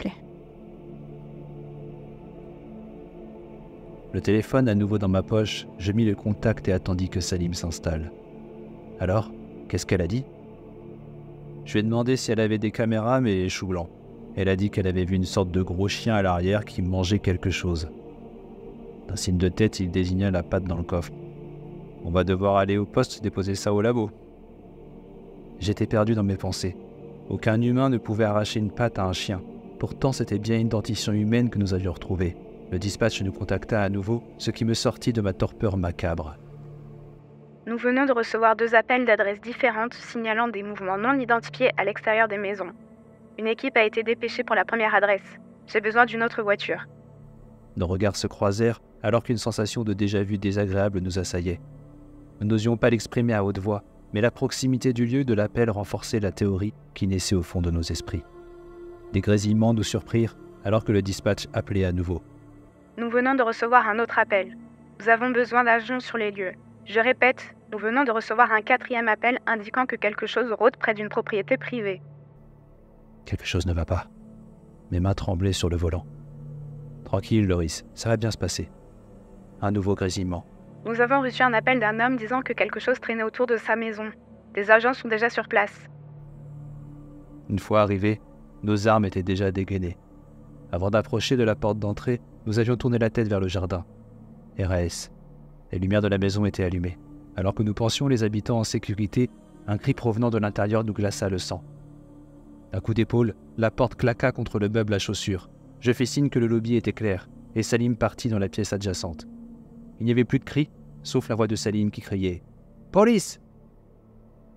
Le téléphone à nouveau dans ma poche, je mis le contact et attendis que Salim s'installe. Alors, qu'est-ce qu'elle a dit ? Je lui ai demandé si elle avait des caméras, mais chou blanc. Elle a dit qu'elle avait vu une sorte de gros chien à l'arrière qui mangeait quelque chose. D'un signe de tête, il désigna la patte dans le coffre. On va devoir aller au poste déposer ça au labo. J'étais perdu dans mes pensées. Aucun humain ne pouvait arracher une patte à un chien. Pourtant, c'était bien une dentition humaine que nous avions retrouvée. Le dispatch nous contacta à nouveau, ce qui me sortit de ma torpeur macabre. Nous venons de recevoir deux appels d'adresses différentes signalant des mouvements non identifiés à l'extérieur des maisons. Une équipe a été dépêchée pour la première adresse. J'ai besoin d'une autre voiture. Nos regards se croisèrent alors qu'une sensation de déjà-vu désagréable nous assaillait. Nous n'osions pas l'exprimer à haute voix, mais la proximité du lieu de l'appel renforçait la théorie qui naissait au fond de nos esprits. Des grésillements nous surprirent alors que le dispatch appelait à nouveau. Nous venons de recevoir un autre appel. Nous avons besoin d'agents sur les lieux. Je répète, nous venons de recevoir un quatrième appel indiquant que quelque chose rôde près d'une propriété privée. Quelque chose ne va pas. Mes mains tremblaient sur le volant. Tranquille, Loris, ça va bien se passer. Un nouveau grésillement. Nous avons reçu un appel d'un homme disant que quelque chose traînait autour de sa maison. Des agents sont déjà sur place. Une fois arrivés, nos armes étaient déjà dégainées. Avant d'approcher de la porte d'entrée, nous avions tourné la tête vers le jardin. R A S. Les lumières de la maison étaient allumées. Alors que nous pensions les habitants en sécurité, un cri provenant de l'intérieur nous glaça le sang. D'un coup d'épaule, la porte claqua contre le meuble à chaussures. Je fis signe que le lobby était clair, et Salim partit dans la pièce adjacente. Il n'y avait plus de cris, sauf la voix de Salim qui criait « Police !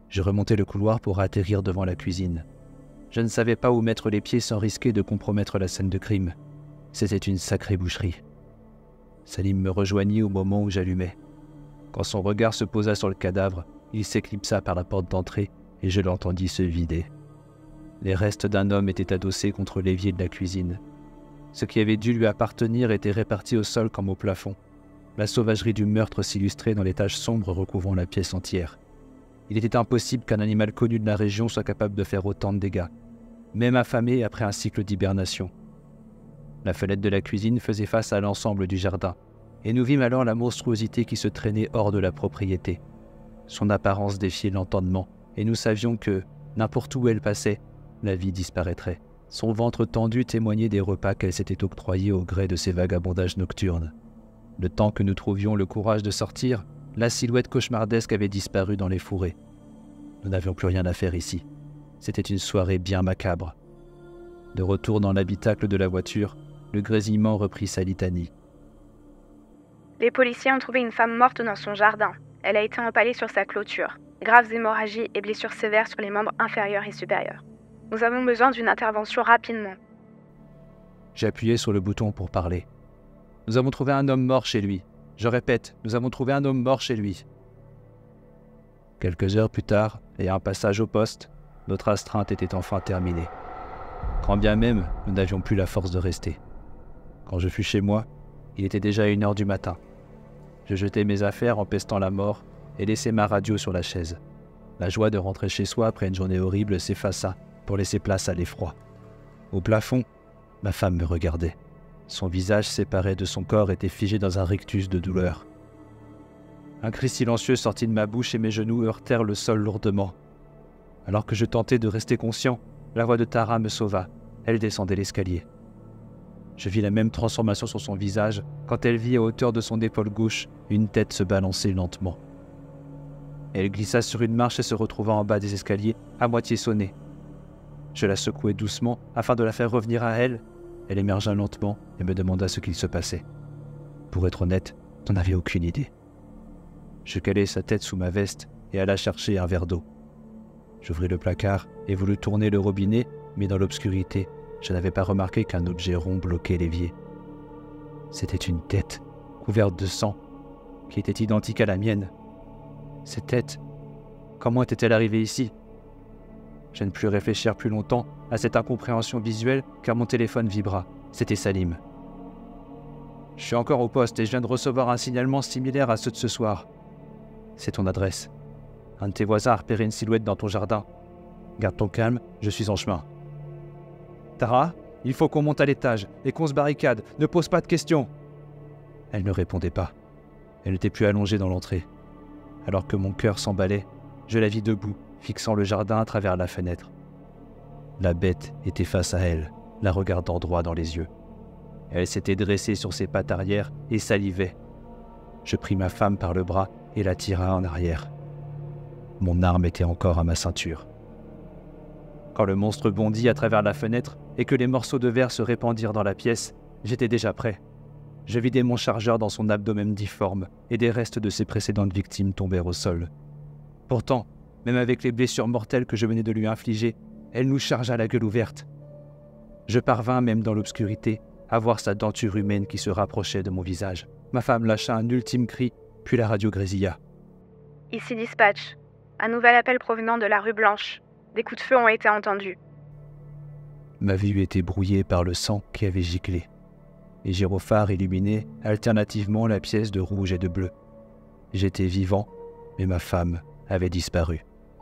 Je remontais le couloir pour atterrir devant la cuisine. Je ne savais pas où mettre les pieds sans risquer de compromettre la scène de crime. C'était une sacrée boucherie. Salim me rejoignit au moment où j'allumais. Quand son regard se posa sur le cadavre, il s'éclipsa par la porte d'entrée et je l'entendis se vider. Les restes d'un homme étaient adossés contre l'évier de la cuisine. Ce qui avait dû lui appartenir était réparti au sol comme au plafond. La sauvagerie du meurtre s'illustrait dans les taches sombres recouvrant la pièce entière. Il était impossible qu'un animal connu de la région soit capable de faire autant de dégâts, même affamé après un cycle d'hibernation. La fenêtre de la cuisine faisait face à l'ensemble du jardin, et nous vîmes alors la monstruosité qui se traînait hors de la propriété. Son apparence défiait l'entendement, et nous savions que, n'importe où elle passait, la vie disparaîtrait. Son ventre tendu témoignait des repas qu'elle s'était octroyés au gré de ses vagabondages nocturnes. Le temps que nous trouvions le courage de sortir, la silhouette cauchemardesque avait disparu dans les fourrés. Nous n'avions plus rien à faire ici. C'était une soirée bien macabre. De retour dans l'habitacle de la voiture, le grésillement reprit sa litanie. Les policiers ont trouvé une femme morte dans son jardin. Elle a été empalée sur sa clôture. Graves hémorragies et blessures sévères sur les membres inférieurs et supérieurs. Nous avons besoin d'une intervention rapidement. J'ai appuyé sur le bouton pour parler. Nous avons trouvé un homme mort chez lui. Je répète, nous avons trouvé un homme mort chez lui. Quelques heures plus tard, et à un passage au poste, notre astreinte était enfin terminée. Quand bien même, nous n'avions plus la force de rester. Quand je fus chez moi, il était déjà une heure du matin. Je jetai mes affaires en pestant la mort et laissai ma radio sur la chaise. La joie de rentrer chez soi après une journée horrible s'effaça pour laisser place à l'effroi. Au plafond, ma femme me regardait. Son visage séparé de son corps était figé dans un rictus de douleur. Un cri silencieux sortit de ma bouche et mes genoux heurtèrent le sol lourdement. Alors que je tentais de rester conscient, la voix de Tara me sauva. Elle descendait l'escalier. Je vis la même transformation sur son visage quand elle vit à hauteur de son épaule gauche une tête se balancer lentement. Elle glissa sur une marche et se retrouva en bas des escaliers, à moitié sonnée. Je la secouai doucement afin de la faire revenir à elle. Elle émergea lentement et me demanda ce qu'il se passait. Pour être honnête, je n'en avais aucune idée. Je calai sa tête sous ma veste et alla chercher un verre d'eau. J'ouvris le placard et voulus tourner le robinet, mais dans l'obscurité, je n'avais pas remarqué qu'un objet rond bloquait l'évier. C'était une tête, couverte de sang, qui était identique à la mienne. Cette tête, comment était-elle arrivée ici ? Je ne pus réfléchir plus longtemps à cette incompréhension visuelle car mon téléphone vibra. C'était Salim. « Je suis encore au poste et je viens de recevoir un signalement similaire à ceux de ce soir. C'est ton adresse. Un de tes voisins a repéré une silhouette dans ton jardin. Garde ton calme, je suis en chemin. » « Tara, il faut qu'on monte à l'étage et qu'on se barricade. Ne pose pas de questions. » Elle ne répondait pas. Elle n'était plus allongée dans l'entrée. Alors que mon cœur s'emballait, je la vis debout, fixant le jardin à travers la fenêtre. La bête était face à elle, la regardant droit dans les yeux. Elle s'était dressée sur ses pattes arrière et salivait. Je pris ma femme par le bras et la tira en arrière. Mon arme était encore à ma ceinture. Quand le monstre bondit à travers la fenêtre et que les morceaux de verre se répandirent dans la pièce, j'étais déjà prêt. Je vidai mon chargeur dans son abdomen difforme et des restes de ses précédentes victimes tombèrent au sol. Pourtant, même avec les blessures mortelles que je venais de lui infliger, elle nous chargea la gueule ouverte. Je parvins, même dans l'obscurité, à voir sa denture humaine qui se rapprochait de mon visage. Ma femme lâcha un ultime cri, puis la radio grésilla. « Ici dispatch. Un nouvel appel provenant de la rue Blanche. Des coups de feu ont été entendus. » Ma vue était brouillée par le sang qui avait giclé. Les gyrophares illuminaient alternativement la pièce de rouge et de bleu. J'étais vivant, mais ma femme avait disparu.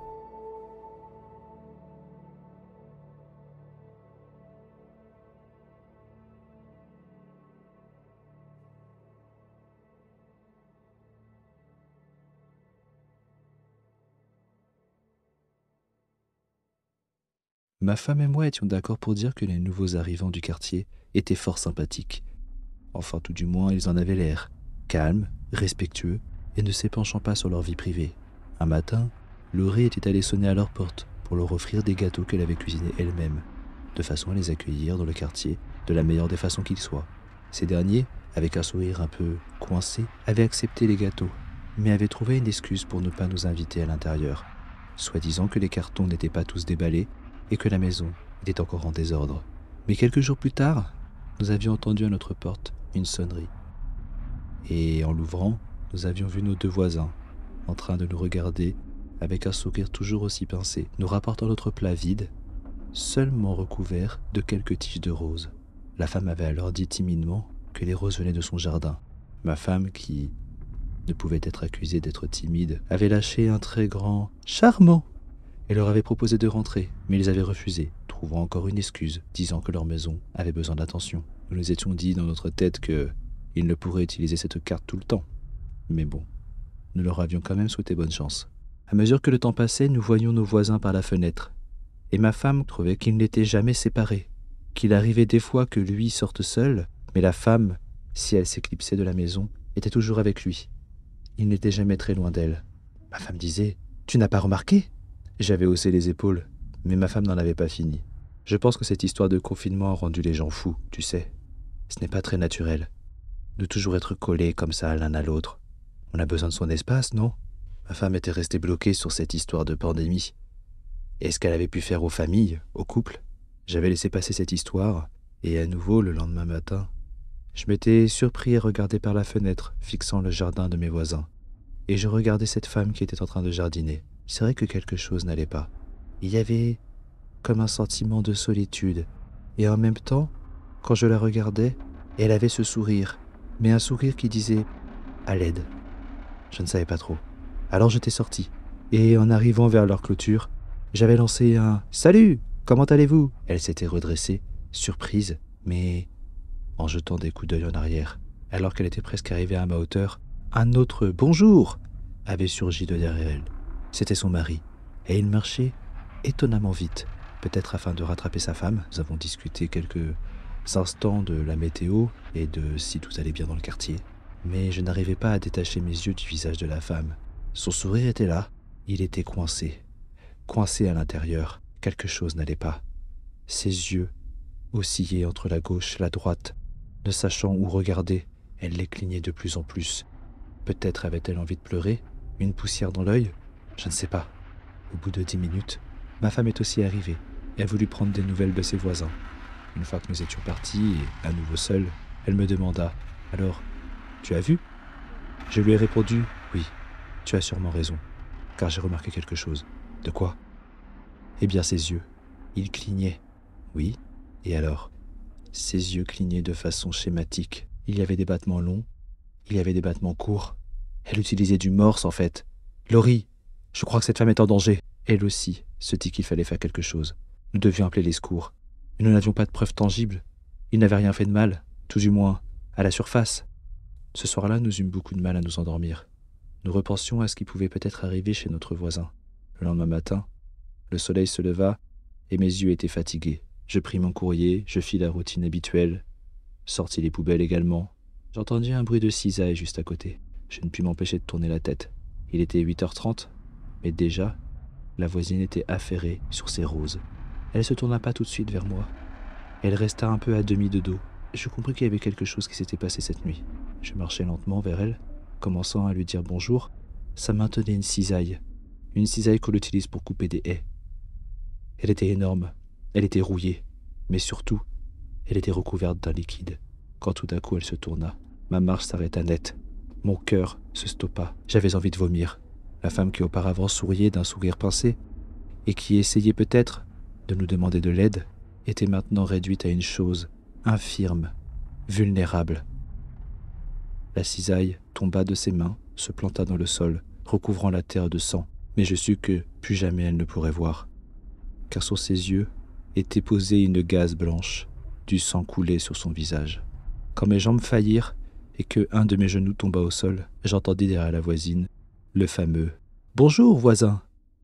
Ma femme et moi étions d'accord pour dire que les nouveaux arrivants du quartier étaient fort sympathiques. Enfin, tout du moins, ils en avaient l'air, calmes, respectueux, et ne s'épanchant pas sur leur vie privée. Un matin, Laurie était allée sonner à leur porte pour leur offrir des gâteaux qu'elle avait cuisinés elle-même, de façon à les accueillir dans le quartier de la meilleure des façons qu'ils soient. Ces derniers, avec un sourire un peu coincé, avaient accepté les gâteaux, mais avaient trouvé une excuse pour ne pas nous inviter à l'intérieur. soi-disant que les cartons n'étaient pas tous déballés et que la maison était encore en désordre. Mais quelques jours plus tard, nous avions entendu à notre porte une sonnerie. Et en l'ouvrant, nous avions vu nos deux voisins en train de nous regarder avec un sourire toujours aussi pincé, nous rapportant notre plat vide, seulement recouvert de quelques tiges de roses. La femme avait alors dit timidement que les roses venaient de son jardin. Ma femme, qui ne pouvait être accusée d'être timide, avait lâché un très grand « charmant » et leur avait proposé de rentrer, mais ils avaient refusé, trouvant encore une excuse, disant que leur maison avait besoin d'attention. Nous nous étions dit dans notre tête que ils ne pourraient utiliser cette carte tout le temps. Mais bon, nous leur avions quand même souhaité bonne chance. À mesure que le temps passait, nous voyions nos voisins par la fenêtre, et ma femme trouvait qu'ils n'étaient jamais séparés, qu'il arrivait des fois que lui sorte seul, mais la femme, si elle s'éclipsait de la maison, était toujours avec lui. Il n'était jamais très loin d'elle. Ma femme disait « Tu n'as pas remarqué ?» J'avais haussé les épaules, mais ma femme n'en avait pas fini. Je pense que cette histoire de confinement a rendu les gens fous, tu sais. Ce n'est pas très naturel, de toujours être collés comme ça l'un à l'autre. On a besoin de son espace, non? Ma femme était restée bloquée sur cette histoire de pandémie. Et ce qu'elle avait pu faire aux familles, aux couples. J'avais laissé passer cette histoire, et à nouveau, le lendemain matin, je m'étais surpris à regarder par la fenêtre, fixant le jardin de mes voisins. Et je regardais cette femme qui était en train de jardiner. C'est vrai que quelque chose n'allait pas. Il y avait comme un sentiment de solitude. Et en même temps, quand je la regardais, elle avait ce sourire, mais un sourire qui disait « à l'aide ». Je ne savais pas trop. Alors j'étais sorti, et en arrivant vers leur clôture, j'avais lancé un « Salut, comment allez-vous » Elle s'était redressée, surprise, mais en jetant des coups d'œil en arrière. Alors qu'elle était presque arrivée à ma hauteur, un autre « Bonjour » avait surgi de derrière elle. C'était son mari, et il marchait étonnamment vite. Peut-être afin de rattraper sa femme, nous avons discuté quelques instants de la météo et de si tout allait bien dans le quartier. Mais je n'arrivais pas à détacher mes yeux du visage de la femme. Son sourire était là, il était coincé. Coincé à l'intérieur, quelque chose n'allait pas. Ses yeux oscillaient entre la gauche et la droite. Ne sachant où regarder, elle les clignait de plus en plus. Peut-être avait-elle envie de pleurer, une poussière dans l'œil, je ne sais pas. Au bout de dix minutes, ma femme est aussi arrivée et a voulu prendre des nouvelles de ses voisins. Une fois que nous étions partis et à nouveau seuls, elle me demanda « Alors, tu as vu ?» Je lui ai répondu « Oui, tu as sûrement raison, car j'ai remarqué quelque chose. » « De quoi ?» ?»« Eh bien ses yeux. Ils clignaient. »« Oui, et alors ?» ?»« Ses yeux clignaient de façon schématique. Il y avait des battements longs, il y avait des battements courts. Elle utilisait du morse en fait. « Laurie, je crois que cette femme est en danger. » Elle aussi se dit qu'il fallait faire quelque chose. Nous devions appeler les secours. Mais nous n'avions pas de preuves tangibles. Il n'avait rien fait de mal, tout du moins à la surface. Ce soir-là, nous eûmes beaucoup de mal à nous endormir. Nous repensions à ce qui pouvait peut-être arriver chez notre voisin. Le lendemain matin, le soleil se leva et mes yeux étaient fatigués. Je pris mon courrier, je fis la routine habituelle, sortis les poubelles également. J'entendis un bruit de cisaille juste à côté. Je ne pus m'empêcher de tourner la tête. Il était huit heures trente, mais déjà, la voisine était affairée sur ses roses. Elle ne se tourna pas tout de suite vers moi. Elle resta un peu à demi de dos. Je compris qu'il y avait quelque chose qui s'était passé cette nuit. Je marchai lentement vers elle, commençant à lui dire bonjour. Sa main tenait une cisaille. Une cisaille qu'on utilise pour couper des haies. Elle était énorme, elle était rouillée, mais surtout, elle était recouverte d'un liquide. Quand tout d'un coup elle se tourna, ma marche s'arrêta net. Mon cœur se stoppa, j'avais envie de vomir. La femme qui auparavant souriait d'un sourire pincé, et qui essayait peut-être de nous demander de l'aide, était maintenant réduite à une chose infirme, vulnérable. La cisaille tomba de ses mains, se planta dans le sol, recouvrant la terre de sang. Mais je sus que plus jamais elle ne pourrait voir, car sur ses yeux était posée une gaze blanche, du sang coulait sur son visage. Quand mes jambes faillirent et que un de mes genoux tomba au sol, j'entendis derrière la voisine le fameux « Bonjour, voisin !»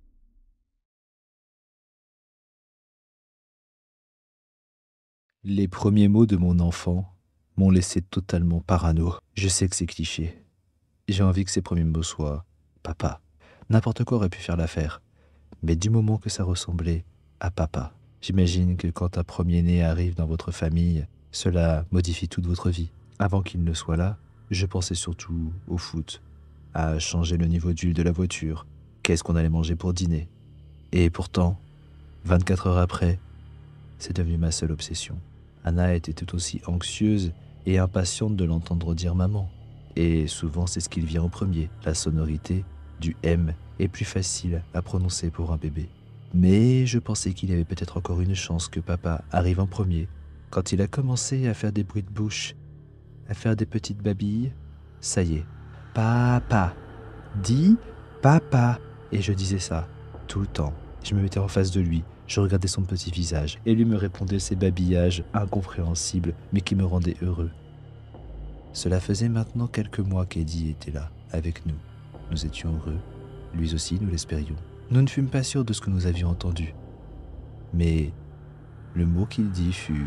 Les premiers mots de mon enfant m'ont laissé totalement parano. Je sais que c'est cliché. J'ai envie que ces premiers mots soient « papa ». N'importe quoi aurait pu faire l'affaire, mais du moment que ça ressemblait à papa, j'imagine que quand un premier-né arrive dans votre famille, cela modifie toute votre vie. Avant qu'il ne soit là, je pensais surtout au foot, à changer le niveau d'huile de la voiture, qu'est-ce qu'on allait manger pour dîner. Et pourtant, vingt-quatre heures après, c'est devenu ma seule obsession. Anna était tout aussi anxieuse et impatiente de l'entendre dire maman. Et souvent, c'est ce qui vient en premier. La sonorité du M est plus facile à prononcer pour un bébé. Mais je pensais qu'il y avait peut-être encore une chance que papa arrive en premier. Quand il a commencé à faire des bruits de bouche, à faire des petites babilles, ça y est. Papa, dis papa. Et je disais ça tout le temps. Je me mettais en face de lui, je regardais son petit visage, et lui me répondait ces babillages incompréhensibles, mais qui me rendaient heureux. Cela faisait maintenant quelques mois qu'Eddie était là, avec nous. Nous étions heureux, lui aussi nous l'espérions. Nous ne fûmes pas sûrs de ce que nous avions entendu. Mais le mot qu'il dit fut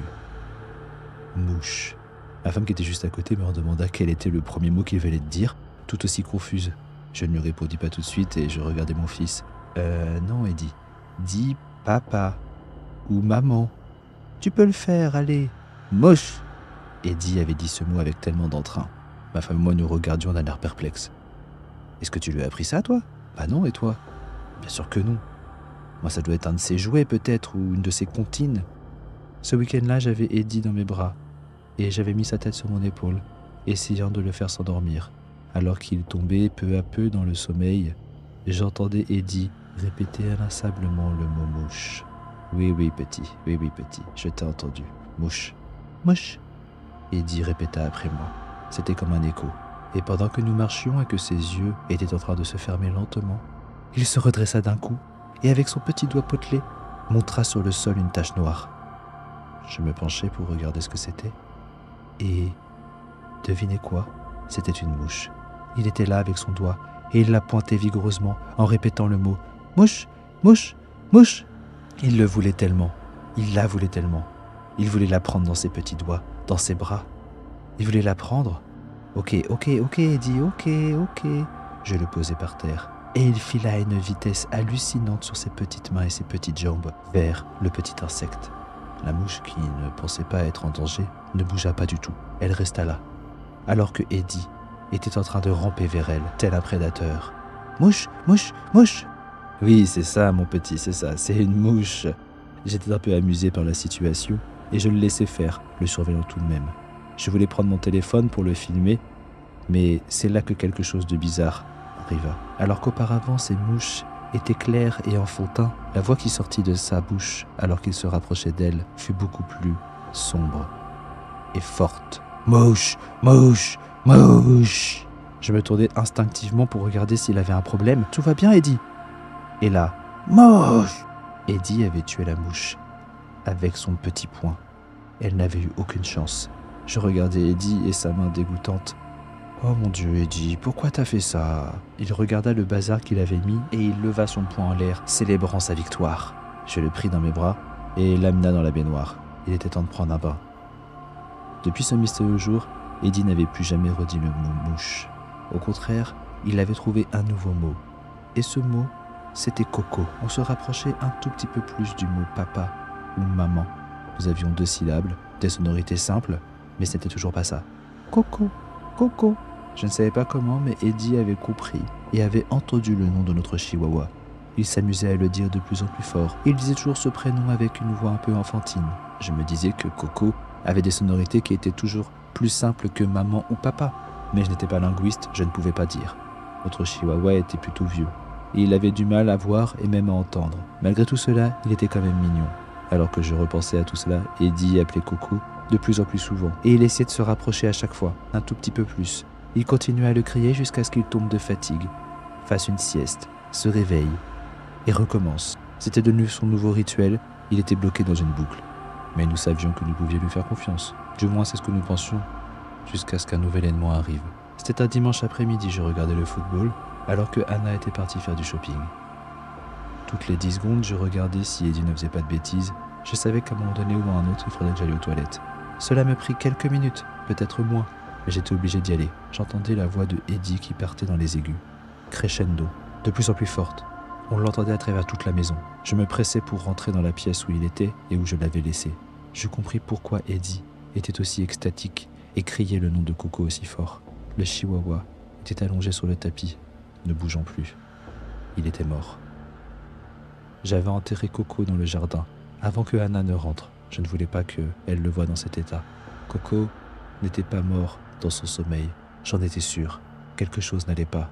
« mouche ». Ma femme qui était juste à côté me demanda quel était le premier mot qu'il venait de dire, tout aussi confuse. Je ne lui répondis pas tout de suite et je regardais mon fils. « Euh, non, Eddie. Dis papa ou maman. Tu peux le faire, allez. Mouche !» Eddie avait dit ce mot avec tellement d'entrain. Ma femme et moi nous regardions d'un air perplexe. « Est-ce que tu lui as appris ça, toi ?»« Bah non, et toi ?»« Bien sûr que non. Moi, ça doit être un de ses jouets, peut-être, ou une de ses comptines. » Ce week-end-là, j'avais Eddie dans mes bras, et j'avais mis sa tête sur mon épaule, essayant de le faire s'endormir. Alors qu'il tombait peu à peu dans le sommeil, j'entendais Eddie répéter inlassablement le mot « mouche ». « Oui, oui, petit, oui, oui, petit, je t'ai entendu. Mouche, mouche ». Eddie répéta après moi. C'était comme un écho. Et pendant que nous marchions et que ses yeux étaient en train de se fermer lentement, il se redressa d'un coup et avec son petit doigt potelé, montra sur le sol une tache noire. Je me penchai pour regarder ce que c'était. Et devinez quoi? C'était une mouche. Il était là avec son doigt et il la pointait vigoureusement en répétant le mot « mouche, mouche, mouche ». Il le voulait tellement, il la voulait tellement. Il voulait la prendre dans ses petits doigts, dans ses bras. Il voulait la prendre. Ok, ok, ok, Eddie, ok, ok. Je le posai par terre. Et il fila à une vitesse hallucinante sur ses petites mains et ses petites jambes vers le petit insecte. La mouche, qui ne pensait pas être en danger, ne bougea pas du tout. Elle resta là, alors que Eddie était en train de ramper vers elle, tel un prédateur. « Mouche, mouche, mouche !» Oui, c'est ça, mon petit, c'est ça, c'est une mouche. J'étais un peu amusé par la situation et je le laissais faire, le surveillant tout de même. Je voulais prendre mon téléphone pour le filmer, mais c'est là que quelque chose de bizarre arriva. Alors qu'auparavant, ces mouches étaient claires et enfantin, la voix qui sortit de sa bouche alors qu'il se rapprochait d'elle fut beaucoup plus sombre et forte. « Mouche, mouche, mouche !» Je me tournai instinctivement pour regarder s'il avait un problème. « Tout va bien, Eddie ?» Et là, « Mouche !» Eddie avait tué la mouche avec son petit poing. Elle n'avait eu aucune chance. Je regardais Eddie et sa main dégoûtante. « Oh mon Dieu, Eddie, pourquoi t'as fait ça ?» Il regarda le bazar qu'il avait mis et il leva son poing en l'air, célébrant sa victoire. Je le pris dans mes bras et l'amena dans la baignoire. Il était temps de prendre un bain. Depuis ce mystérieux jour, Eddie n'avait plus jamais redit le mot « mouche ». Au contraire, il avait trouvé un nouveau mot. Et ce mot, c'était Coco. On se rapprochait un tout petit peu plus du mot papa ou maman. Nous avions deux syllabes, des sonorités simples, mais ce n'était toujours pas ça. Coco, Coco. Je ne savais pas comment, mais Eddie avait compris et avait entendu le nom de notre chihuahua. Il s'amusait à le dire de plus en plus fort. Il disait toujours ce prénom avec une voix un peu enfantine. Je me disais que Coco avait des sonorités qui étaient toujours plus simples que maman ou papa. Mais je n'étais pas linguiste, je ne pouvais pas dire. Notre chihuahua était plutôt vieux. Et il avait du mal à voir et même à entendre. Malgré tout cela, il était quand même mignon. Alors que je repensais à tout cela, Eddie appelait Coco de plus en plus souvent. Et il essayait de se rapprocher à chaque fois, un tout petit peu plus. Il continuait à le crier jusqu'à ce qu'il tombe de fatigue, fasse une sieste, se réveille et recommence. C'était devenu son nouveau rituel, il était bloqué dans une boucle. Mais nous savions que nous pouvions lui faire confiance. Du moins, c'est ce que nous pensions, jusqu'à ce qu'un nouvel événement arrive. C'était un dimanche après-midi, je regardais le football, alors que Anna était partie faire du shopping. Toutes les dix secondes, je regardais si Eddie ne faisait pas de bêtises. Je savais qu'à un moment donné ou à un autre, il faudrait que j'aille aux toilettes. Cela me prit quelques minutes, peut-être moins, mais j'étais obligé d'y aller. J'entendais la voix de Eddie qui partait dans les aigus, crescendo, de plus en plus forte. On l'entendait à travers toute la maison. Je me pressais pour rentrer dans la pièce où il était et où je l'avais laissé. Je compris pourquoi Eddie était aussi extatique et criait le nom de Coco aussi fort. Le chihuahua était allongé sur le tapis, ne bougeant plus. Il était mort. J'avais enterré Coco dans le jardin, avant que Anna ne rentre. Je ne voulais pas qu'elle le voie dans cet état. Coco n'était pas mort dans son sommeil, j'en étais sûr. Quelque chose n'allait pas.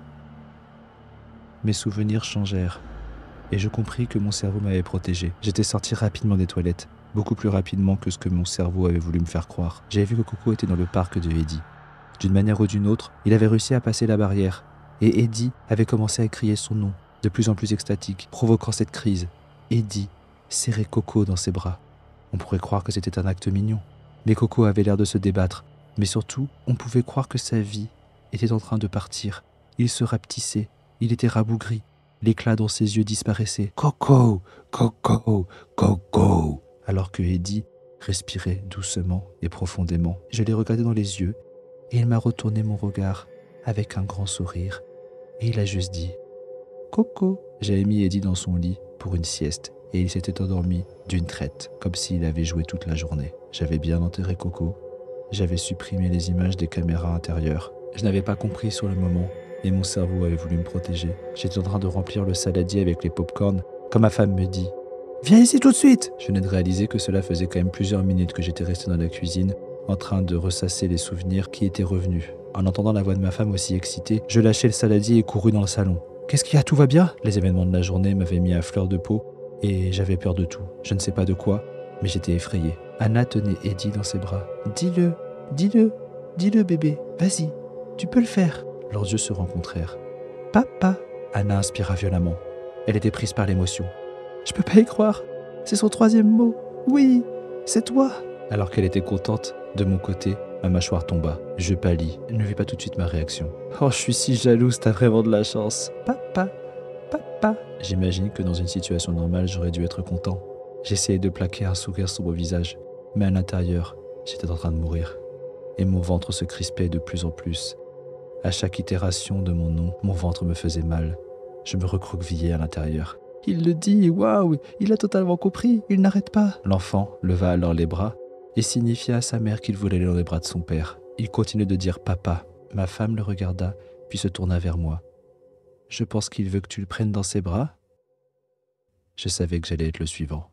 Mes souvenirs changèrent, et je compris que mon cerveau m'avait protégé. J'étais sorti rapidement des toilettes, beaucoup plus rapidement que ce que mon cerveau avait voulu me faire croire. J'avais vu que Coco était dans le parc de Eddie. D'une manière ou d'une autre, il avait réussi à passer la barrière, et Eddie avait commencé à crier son nom, de plus en plus extatique, provoquant cette crise. Eddie serrait Coco dans ses bras. On pourrait croire que c'était un acte mignon, mais Coco avait l'air de se débattre. Mais surtout, on pouvait croire que sa vie était en train de partir. Il se rapetissait, il était rabougri, l'éclat dans ses yeux disparaissait. « Coco, Coco, Coco !» Alors que Eddie respirait doucement et profondément. Je l'ai regardé dans les yeux et il m'a retourné mon regard avec un grand sourire. Et il a juste dit « Coco !» J'avais mis Eddie dans son lit pour une sieste et il s'était endormi d'une traite, comme s'il avait joué toute la journée. J'avais bien enterré Coco. J'avais supprimé les images des caméras intérieures. Je n'avais pas compris sur le moment, et mon cerveau avait voulu me protéger. J'étais en train de remplir le saladier avec les pop-corn, quand ma femme me dit « Viens ici tout de suite !» Je venais de réaliser que cela faisait quand même plusieurs minutes que j'étais resté dans la cuisine, en train de ressasser les souvenirs qui étaient revenus. En entendant la voix de ma femme aussi excitée, je lâchai le saladier et courus dans le salon. « Qu'est-ce qu'il y a, tout va bien ?» Les événements de la journée m'avaient mis à fleur de peau, et j'avais peur de tout. Je ne sais pas de quoi, mais j'étais effrayé. Anna tenait Eddie dans ses bras. « Dis-le, dis-le, dis-le bébé, vas-y, tu peux le faire. » Leurs yeux se rencontrèrent. « Papa !» Anna inspira violemment. Elle était prise par l'émotion. « Je peux pas y croire, c'est son troisième mot. Oui, c'est toi !» Alors qu'elle était contente, de mon côté, ma mâchoire tomba. Je pâlis, ne vis pas tout de suite ma réaction. « Oh, je suis si jalouse, t'as vraiment de la chance. Papa, papa !» J'imagine que dans une situation normale, j'aurais dû être content. J'essayais de plaquer un sourire sur mon visage, mais à l'intérieur, j'étais en train de mourir. Et mon ventre se crispait de plus en plus. À chaque itération de mon nom, mon ventre me faisait mal. Je me recroquevillais à l'intérieur. « Il le dit, waouh, il a totalement compris, il n'arrête pas !» L'enfant leva alors les bras et signifia à sa mère qu'il voulait aller dans les bras de son père. Il continuait de dire « papa ». Ma femme le regarda, puis se tourna vers moi. « Je pense qu'il veut que tu le prennes dans ses bras ?» Je savais que j'allais être le suivant.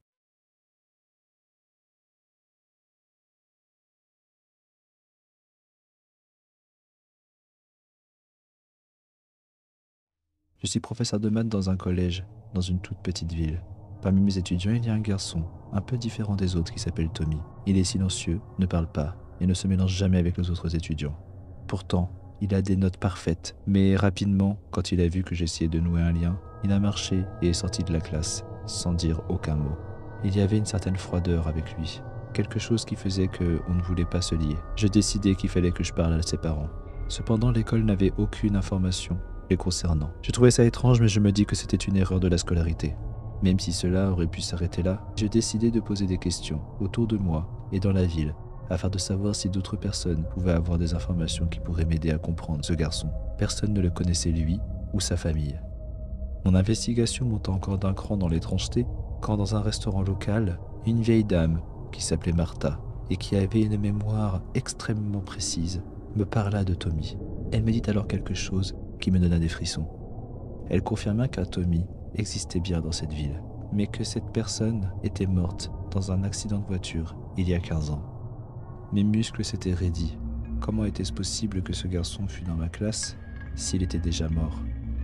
Je suis professeur de maths dans un collège, dans une toute petite ville. Parmi mes étudiants, il y a un garçon, un peu différent des autres, qui s'appelle Tommy. Il est silencieux, ne parle pas, et ne se mélange jamais avec les autres étudiants. Pourtant, il a des notes parfaites, mais rapidement, quand il a vu que j'essayais de nouer un lien, il a marché et est sorti de la classe, sans dire aucun mot. Il y avait une certaine froideur avec lui, quelque chose qui faisait qu'on ne voulait pas se lier. Je décidai qu'il fallait que je parle à ses parents. Cependant, l'école n'avait aucune information les concernant. Je trouvais ça étrange, mais je me dis que c'était une erreur de la scolarité. Même si cela aurait pu s'arrêter là, j'ai décidé de poser des questions autour de moi et dans la ville, afin de savoir si d'autres personnes pouvaient avoir des informations qui pourraient m'aider à comprendre ce garçon. Personne ne le connaissait lui ou sa famille. Mon investigation monta encore d'un cran dans l'étrangeté, quand dans un restaurant local, une vieille dame, qui s'appelait Martha, et qui avait une mémoire extrêmement précise, me parla de Tommy. Elle me dit alors quelque chose qui me donna des frissons. Elle confirma qu'un Tommy existait bien dans cette ville, mais que cette personne était morte dans un accident de voiture il y a quinze ans. Mes muscles s'étaient raidis. Comment était-ce possible que ce garçon fût dans ma classe s'il était déjà mort?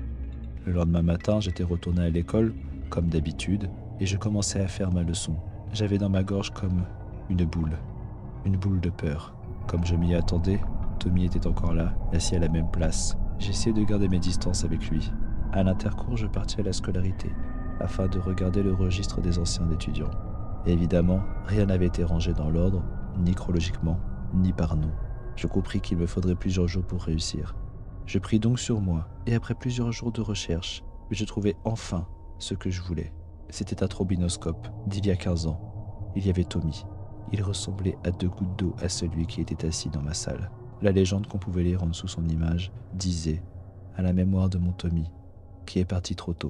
Le lendemain matin, j'étais retourné à l'école, comme d'habitude, et je commençais à faire ma leçon. J'avais dans ma gorge comme une boule, une boule de peur. Comme je m'y attendais, Tommy était encore là, assis à la même place. J'essayais de garder mes distances avec lui. À l'intercours, je partis à la scolarité, afin de regarder le registre des anciens étudiants. Et évidemment, rien n'avait été rangé dans l'ordre, ni chronologiquement, ni par nom. Je compris qu'il me faudrait plusieurs jours pour réussir. Je pris donc sur moi, et après plusieurs jours de recherche, je trouvai enfin ce que je voulais. C'était un trombinoscope, d'il y a quinze ans. Il y avait Tommy. Il ressemblait à deux gouttes d'eau à celui qui était assis dans ma salle. La légende qu'on pouvait lire en dessous son image disait « À la mémoire de mon Tommy, qui est parti trop tôt ».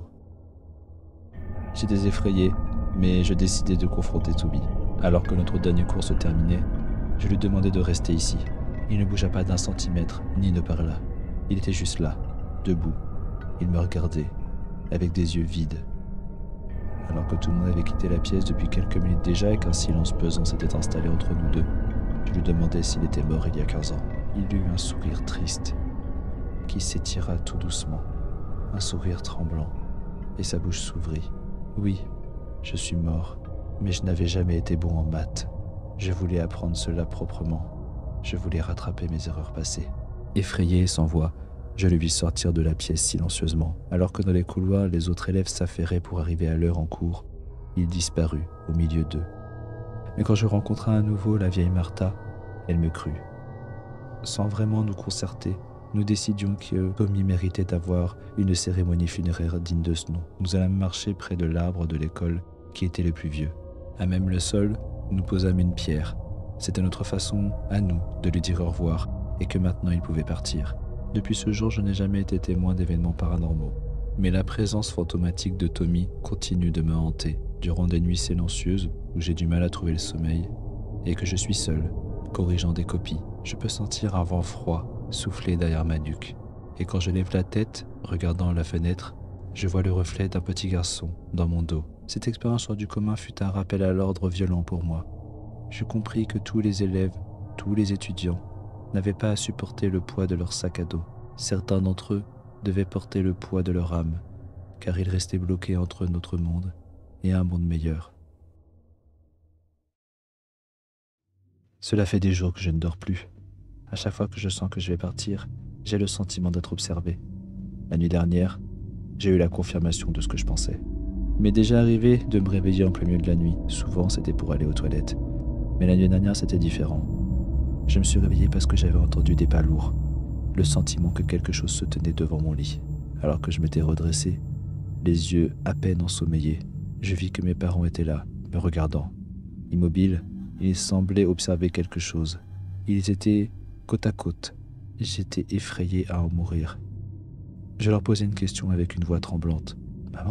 J'étais effrayé, mais je décidai de confronter Tommy. Alors que notre dernier cours se terminait, je lui demandai de rester ici. Il ne bougea pas d'un centimètre, ni ne parla. Il était juste là, debout. Il me regardait, avec des yeux vides. alors que tout le monde avait quitté la pièce depuis quelques minutes déjà et qu'un silence pesant s'était installé entre nous deux. Je lui demandai s'il était mort il y a quinze ans. Il eut un sourire triste, qui s'étira tout doucement, un sourire tremblant, et sa bouche s'ouvrit. Oui, je suis mort, mais je n'avais jamais été bon en maths. Je voulais apprendre cela proprement. Je voulais rattraper mes erreurs passées. Effrayé et sans voix, je le vis sortir de la pièce silencieusement. Alors que dans les couloirs, les autres élèves s'affairaient pour arriver à l'heure en cours, il disparut au milieu d'eux. Mais quand je rencontrai à nouveau la vieille Martha, elle me crut. Sans vraiment nous concerter, nous décidions que Tommy méritait d'avoir une cérémonie funéraire digne de ce nom. Nous allâmes marcher près de l'arbre de l'école qui était le plus vieux. À même le sol, nous posâmes une pierre. C'était notre façon, à nous, de lui dire au revoir et que maintenant il pouvait partir. Depuis ce jour, je n'ai jamais été témoin d'événements paranormaux. Mais la présence fantomatique de Tommy continue de me hanter durant des nuits silencieuses où j'ai du mal à trouver le sommeil et que je suis seul, corrigeant des copies. Je peux sentir un vent froid souffler derrière ma nuque. Et quand je lève la tête, regardant la fenêtre, je vois le reflet d'un petit garçon dans mon dos. Cette expérience hors du commun fut un rappel à l'ordre violent pour moi. Je compris que tous les élèves, tous les étudiants, n'avaient pas à supporter le poids de leur sac à dos. Certains d'entre eux devaient porter le poids de leur âme, car ils restaient bloqués entre notre monde et un monde meilleur. Cela fait des jours que je ne dors plus. À chaque fois que je sens que je vais partir, j'ai le sentiment d'être observé. La nuit dernière, j'ai eu la confirmation de ce que je pensais. Il m'est déjà arrivé de me réveiller en plein milieu de la nuit. Souvent, c'était pour aller aux toilettes. Mais la nuit dernière, c'était différent. Je me suis réveillé parce que j'avais entendu des pas lourds, le sentiment que quelque chose se tenait devant mon lit. Alors que je m'étais redressé, les yeux à peine ensommeillés, je vis que mes parents étaient là, me regardant. Immobiles, ils semblaient observer quelque chose. Ils étaient côte à côte. J'étais effrayé à en mourir. Je leur posai une question avec une voix tremblante. « Maman ?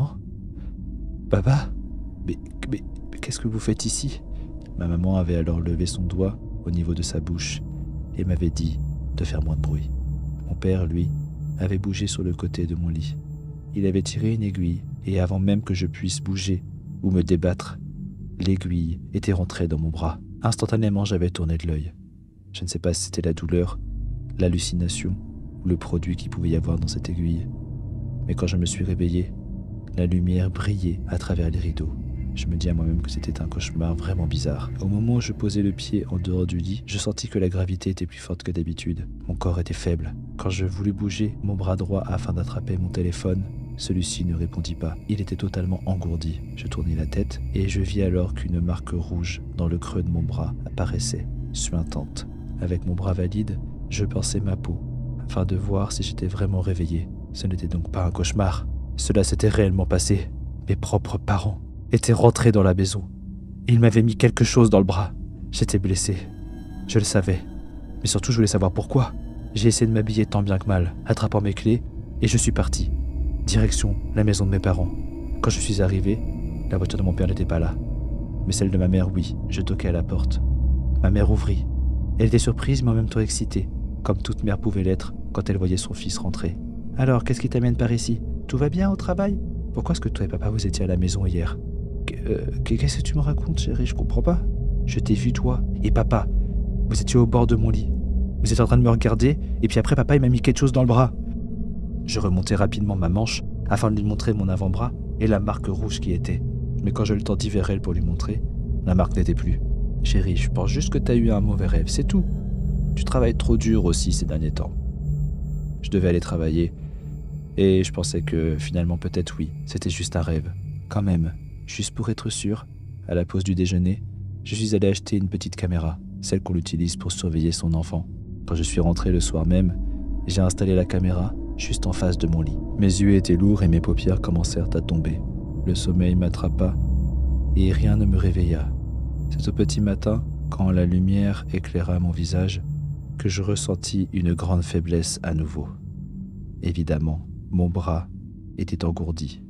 Papa ? Mais, mais, mais qu'est-ce que vous faites ici ?» Ma maman avait alors levé son doigt au niveau de sa bouche et m'avait dit de faire moins de bruit. Mon père, lui, avait bougé sur le côté de mon lit. Il avait tiré une aiguille et avant même que je puisse bouger ou me débattre, l'aiguille était rentrée dans mon bras. Instantanément, j'avais tourné de l'œil. Je ne sais pas si c'était la douleur, l'hallucination ou le produit qu'il pouvait y avoir dans cette aiguille. Mais quand je me suis réveillé, la lumière brillait à travers les rideaux. Je me dis à moi-même que c'était un cauchemar vraiment bizarre. Au moment où je posais le pied en dehors du lit, je sentis que la gravité était plus forte que d'habitude. Mon corps était faible. Quand je voulus bouger mon bras droit afin d'attraper mon téléphone, celui-ci ne répondit pas. Il était totalement engourdi. Je tournai la tête et je vis alors qu'une marque rouge dans le creux de mon bras apparaissait, suintante. Avec mon bras valide, je pinçais ma peau afin de voir si j'étais vraiment réveillé. Ce n'était donc pas un cauchemar. Cela s'était réellement passé. Mes propres parents étaient rentrés dans la maison. Ils m'avaient mis quelque chose dans le bras. J'étais blessé. Je le savais. Mais surtout, je voulais savoir pourquoi. J'ai essayé de m'habiller tant bien que mal, attrapant mes clés, et je suis parti. Direction la maison de mes parents. Quand je suis arrivé, la voiture de mon père n'était pas là. Mais celle de ma mère, oui. Je toquai à la porte. Ma mère ouvrit. Elle était surprise, mais en même temps excitée, comme toute mère pouvait l'être quand elle voyait son fils rentrer. « Alors, qu'est-ce qui t'amène par ici ? Tout va bien au travail ? Pourquoi est-ce que toi et papa vous étiez à la maison hier ? euh, Qu'est-ce que tu me racontes, chérie ? Je comprends pas. Je t'ai vu, toi et papa. Vous étiez au bord de mon lit. Vous étiez en train de me regarder, et puis après, papa, il m'a mis quelque chose dans le bras. » Je remontai rapidement ma manche afin de lui montrer mon avant-bras et la marque rouge qui était. Mais quand je le tendis vers elle pour lui montrer, la marque n'était plus. « Chérie, je pense juste que t'as eu un mauvais rêve, c'est tout. Tu travailles trop dur aussi ces derniers temps. » Je devais aller travailler, et je pensais que finalement peut-être oui, c'était juste un rêve. Quand même, juste pour être sûr, à la pause du déjeuner, je suis allé acheter une petite caméra, celle qu'on utilise pour surveiller son enfant. Quand je suis rentré le soir même, j'ai installé la caméra juste en face de mon lit. Mes yeux étaient lourds et mes paupières commencèrent à tomber. Le sommeil m'attrapa et rien ne me réveilla. C'est au petit matin, quand la lumière éclaira mon visage, que je ressentis une grande faiblesse à nouveau. Évidemment, mon bras était engourdi.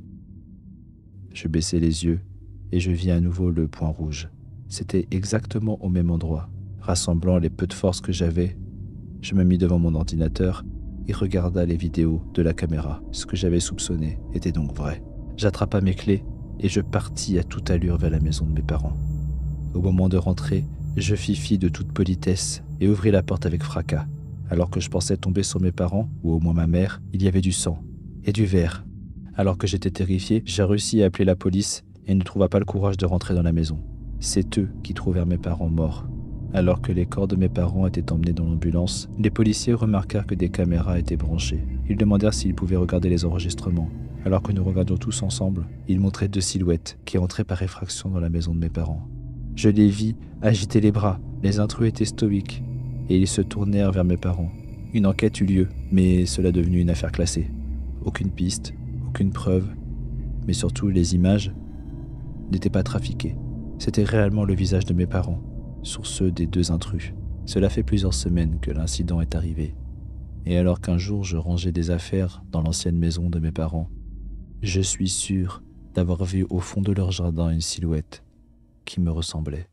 Je baissai les yeux et je vis à nouveau le point rouge. C'était exactement au même endroit. Rassemblant les peu de force que j'avais, je me mis devant mon ordinateur et regarda les vidéos de la caméra. Ce que j'avais soupçonné était donc vrai. J'attrapa mes clés et je partis à toute allure vers la maison de mes parents. Au moment de rentrer, je fis fi de toute politesse et ouvris la porte avec fracas. Alors que je pensais tomber sur mes parents, ou au moins ma mère, il y avait du sang et du verre. Alors que j'étais terrifié, j'ai réussi à appeler la police et ne trouva pas le courage de rentrer dans la maison. C'est eux qui trouvèrent mes parents morts. Alors que les corps de mes parents étaient emmenés dans l'ambulance, les policiers remarquèrent que des caméras étaient branchées. Ils demandèrent s'ils pouvaient regarder les enregistrements. Alors que nous regardions tous ensemble, ils montraient deux silhouettes qui entraient par effraction dans la maison de mes parents. Je les vis agiter les bras, les intrus étaient stoïques, et ils se tournèrent vers mes parents. Une enquête eut lieu, mais cela devenu une affaire classée. Aucune piste, aucune preuve, mais surtout les images n'étaient pas trafiquées. C'était réellement le visage de mes parents, sur ceux des deux intrus. Cela fait plusieurs semaines que l'incident est arrivé. Et alors qu'un jour je rangeais des affaires dans l'ancienne maison de mes parents, je suis sûr d'avoir vu au fond de leur jardin une silhouette qui me ressemblait.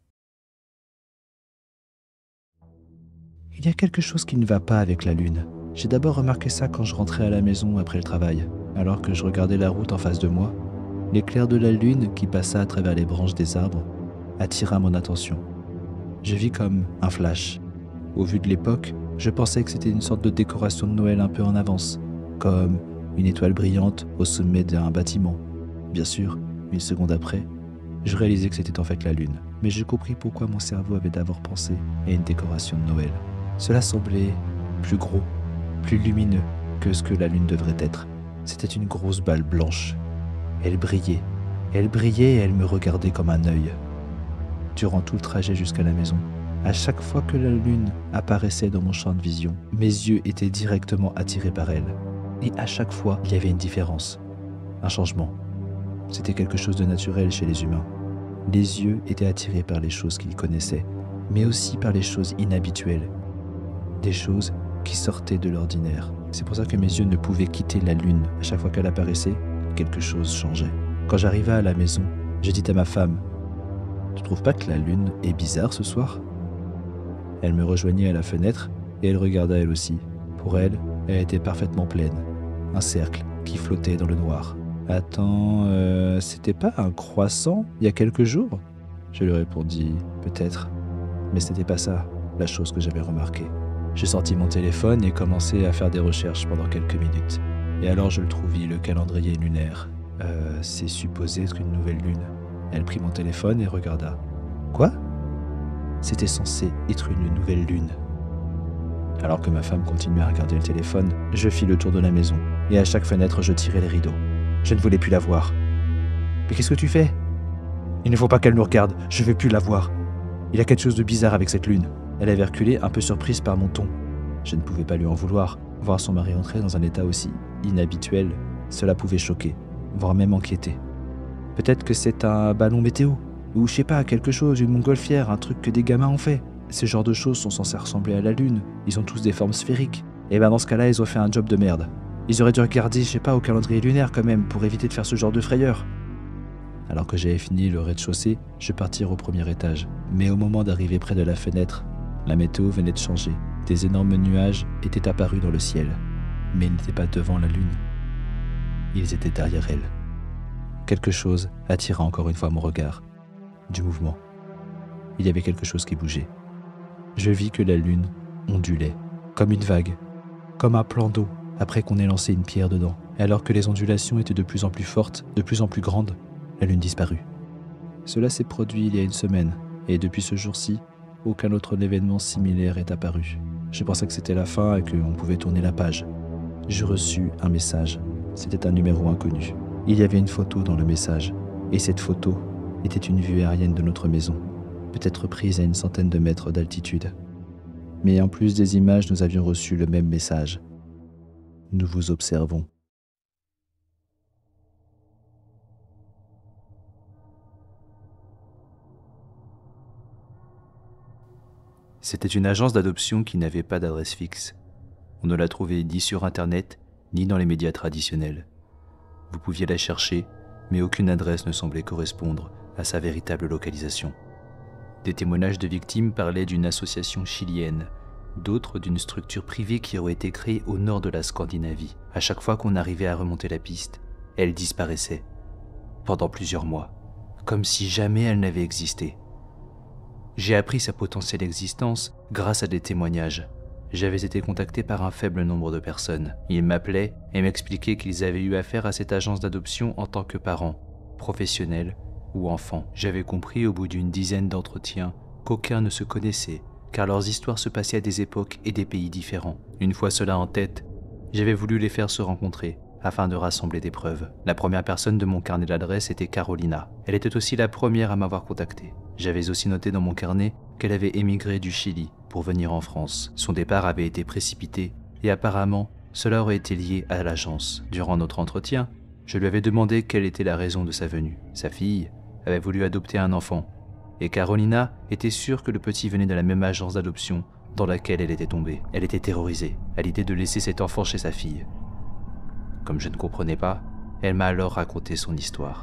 Il y a quelque chose qui ne va pas avec la lune. J'ai d'abord remarqué ça quand je rentrais à la maison après le travail. Alors que je regardais la route en face de moi, l'éclair de la lune qui passa à travers les branches des arbres attira mon attention. Je vis comme un flash. Au vu de l'époque, je pensais que c'était une sorte de décoration de Noël un peu en avance, comme une étoile brillante au sommet d'un bâtiment. Bien sûr, une seconde après, je réalisais que c'était en fait la lune, mais j'ai compris pourquoi mon cerveau avait d'abord pensé à une décoration de Noël. Cela semblait plus gros, plus lumineux que ce que la lune devrait être. C'était une grosse balle blanche. Elle brillait, elle brillait et elle me regardait comme un œil. Durant tout le trajet jusqu'à la maison, à chaque fois que la lune apparaissait dans mon champ de vision, mes yeux étaient directement attirés par elle. Et à chaque fois, il y avait une différence, un changement. C'était quelque chose de naturel chez les humains. Les yeux étaient attirés par les choses qu'ils connaissaient, mais aussi par les choses inhabituelles, des choses qui sortaient de l'ordinaire. C'est pour ça que mes yeux ne pouvaient quitter la lune. À chaque fois qu'elle apparaissait, quelque chose changeait. Quand j'arrivai à la maison, je dis à ma femme « Tu trouves pas que la lune est bizarre ce soir ?» Elle me rejoignit à la fenêtre et elle regarda elle aussi. Pour elle, elle était parfaitement pleine. Un cercle qui flottait dans le noir. « Attends, euh, c'était pas un croissant il y a quelques jours ?» Je lui répondis « Peut-être. » Mais c'était pas ça, la chose que j'avais remarquée. J'ai sorti mon téléphone et commencé à faire des recherches pendant quelques minutes. Et alors je le trouvai, le calendrier lunaire. Euh, c'est supposé être une nouvelle lune. Elle prit mon téléphone et regarda. Quoi ? C'était censé être une nouvelle lune. Alors que ma femme continuait à regarder le téléphone, je fis le tour de la maison. Et à chaque fenêtre, je tirai les rideaux. Je ne voulais plus la voir. Mais qu'est-ce que tu fais ? Il ne faut pas qu'elle nous regarde, je ne vais plus la voir. Il y a quelque chose de bizarre avec cette lune. Elle avait reculé, un peu surprise par mon ton. Je ne pouvais pas lui en vouloir. Voir son mari entrer dans un état aussi inhabituel, cela pouvait choquer, voire même inquiéter. Peut-être que c'est un ballon météo, ou je sais pas, quelque chose, une montgolfière, un truc que des gamins ont fait. Ce genre de choses sont censées ressembler à la lune. Ils ont tous des formes sphériques. Et ben dans ce cas-là, ils ont fait un job de merde. Ils auraient dû regarder, je sais pas, au calendrier lunaire quand même, pour éviter de faire ce genre de frayeur. Alors que j'avais fini le rez-de-chaussée, je partis au premier étage. Mais au moment d'arriver près de la fenêtre, la météo venait de changer. Des énormes nuages étaient apparus dans le ciel. Mais ils n'étaient pas devant la lune. Ils étaient derrière elle. Quelque chose attira encore une fois mon regard. Du mouvement. Il y avait quelque chose qui bougeait. Je vis que la lune ondulait, comme une vague, comme un plan d'eau après qu'on ait lancé une pierre dedans. Et alors que les ondulations étaient de plus en plus fortes, de plus en plus grandes, la lune disparut. Cela s'est produit il y a une semaine, et depuis ce jour-ci, aucun autre événement similaire est apparu. Je pensais que c'était la fin et qu'on pouvait tourner la page. J'ai reçu un message. C'était un numéro inconnu. Il y avait une photo dans le message, et cette photo était une vue aérienne de notre maison, peut-être prise à une centaine de mètres d'altitude. Mais en plus des images, nous avions reçu le même message. Nous vous observons. C'était une agence d'adoption qui n'avait pas d'adresse fixe. On ne la trouvait ni sur Internet, ni dans les médias traditionnels. Vous pouviez la chercher, mais aucune adresse ne semblait correspondre à sa véritable localisation. Des témoignages de victimes parlaient d'une association chilienne, d'autres d'une structure privée qui aurait été créée au nord de la Scandinavie. À chaque fois qu'on arrivait à remonter la piste, elle disparaissait. pendant plusieurs mois, comme si jamais elle n'avait existé. J'ai appris sa potentielle existence grâce à des témoignages. J'avais été contacté par un faible nombre de personnes. Ils m'appelaient et m'expliquaient qu'ils avaient eu affaire à cette agence d'adoption en tant que parents, professionnels ou enfants. J'avais compris au bout d'une dizaine d'entretiens qu'aucun ne se connaissait, car leurs histoires se passaient à des époques et des pays différents. Une fois cela en tête, j'avais voulu les faire se rencontrer, afin de rassembler des preuves. La première personne de mon carnet d'adresse était Carolina. Elle était aussi la première à m'avoir contacté. J'avais aussi noté dans mon carnet qu'elle avait émigré du Chili pour venir en France. Son départ avait été précipité et apparemment, cela aurait été lié à l'agence. Durant notre entretien, je lui avais demandé quelle était la raison de sa venue. Sa fille avait voulu adopter un enfant et Carolina était sûre que le petit venait de la même agence d'adoption dans laquelle elle était tombée. Elle était terrorisée à l'idée de laisser cet enfant chez sa fille. Comme je ne comprenais pas, elle m'a alors raconté son histoire.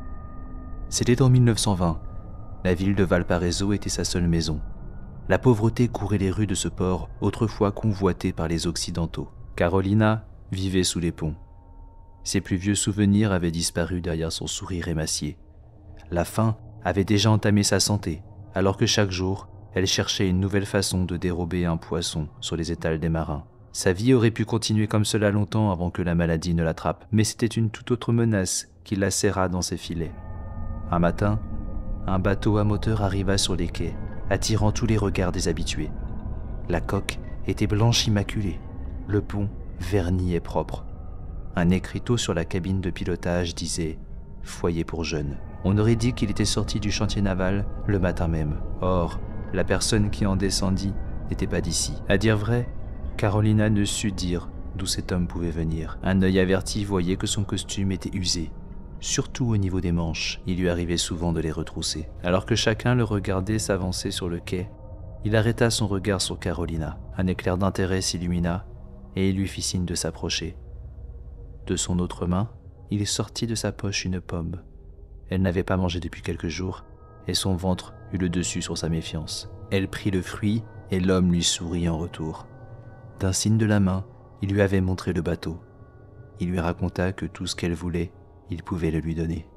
C'était en mille neuf cent vingt. La ville de Valparaiso était sa seule maison. La pauvreté courait les rues de ce port, autrefois convoité par les Occidentaux. Carolina vivait sous les ponts. Ses plus vieux souvenirs avaient disparu derrière son sourire émacié. La faim avait déjà entamé sa santé, alors que chaque jour, elle cherchait une nouvelle façon de dérober un poisson sur les étals des marins. Sa vie aurait pu continuer comme cela longtemps avant que la maladie ne l'attrape, mais c'était une toute autre menace qui la serra dans ses filets. Un matin, un bateau à moteur arriva sur les quais, attirant tous les regards des habitués. La coque était blanche immaculée, le pont verni et propre. Un écriteau sur la cabine de pilotage disait « Foyer pour jeunes ». On aurait dit qu'il était sorti du chantier naval le matin même. Or, la personne qui en descendit n'était pas d'ici. À dire vrai, Carolina ne sut dire d'où cet homme pouvait venir. Un œil averti voyait que son costume était usé. Surtout au niveau des manches, il lui arrivait souvent de les retrousser. Alors que chacun le regardait s'avancer sur le quai, il arrêta son regard sur Carolina. Un éclair d'intérêt s'illumina et il lui fit signe de s'approcher. De son autre main, il sortit de sa poche une pomme. Elle n'avait pas mangé depuis quelques jours et son ventre eut le dessus sur sa méfiance. Elle prit le fruit et l'homme lui sourit en retour. D'un signe de la main, il lui avait montré le bateau. Il lui raconta que tout ce qu'elle voulait, il pouvait le lui donner.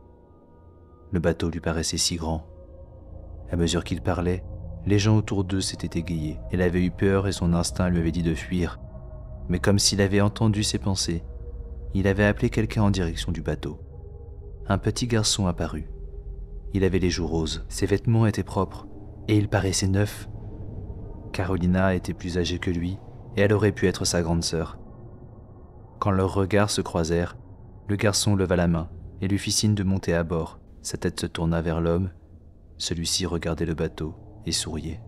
Le bateau lui paraissait si grand. À mesure qu'il parlait, les gens autour d'eux s'étaient égayés. Elle avait eu peur et son instinct lui avait dit de fuir. Mais comme s'il avait entendu ses pensées, il avait appelé quelqu'un en direction du bateau. Un petit garçon apparut. Il avait les joues roses, ses vêtements étaient propres et il paraissait neuf. Carolina était plus âgée que lui et elle aurait pu être sa grande sœur. Quand leurs regards se croisèrent, le garçon leva la main et lui fit signe de monter à bord. Sa tête se tourna vers l'homme. Celui-ci regardait le bateau et souriait.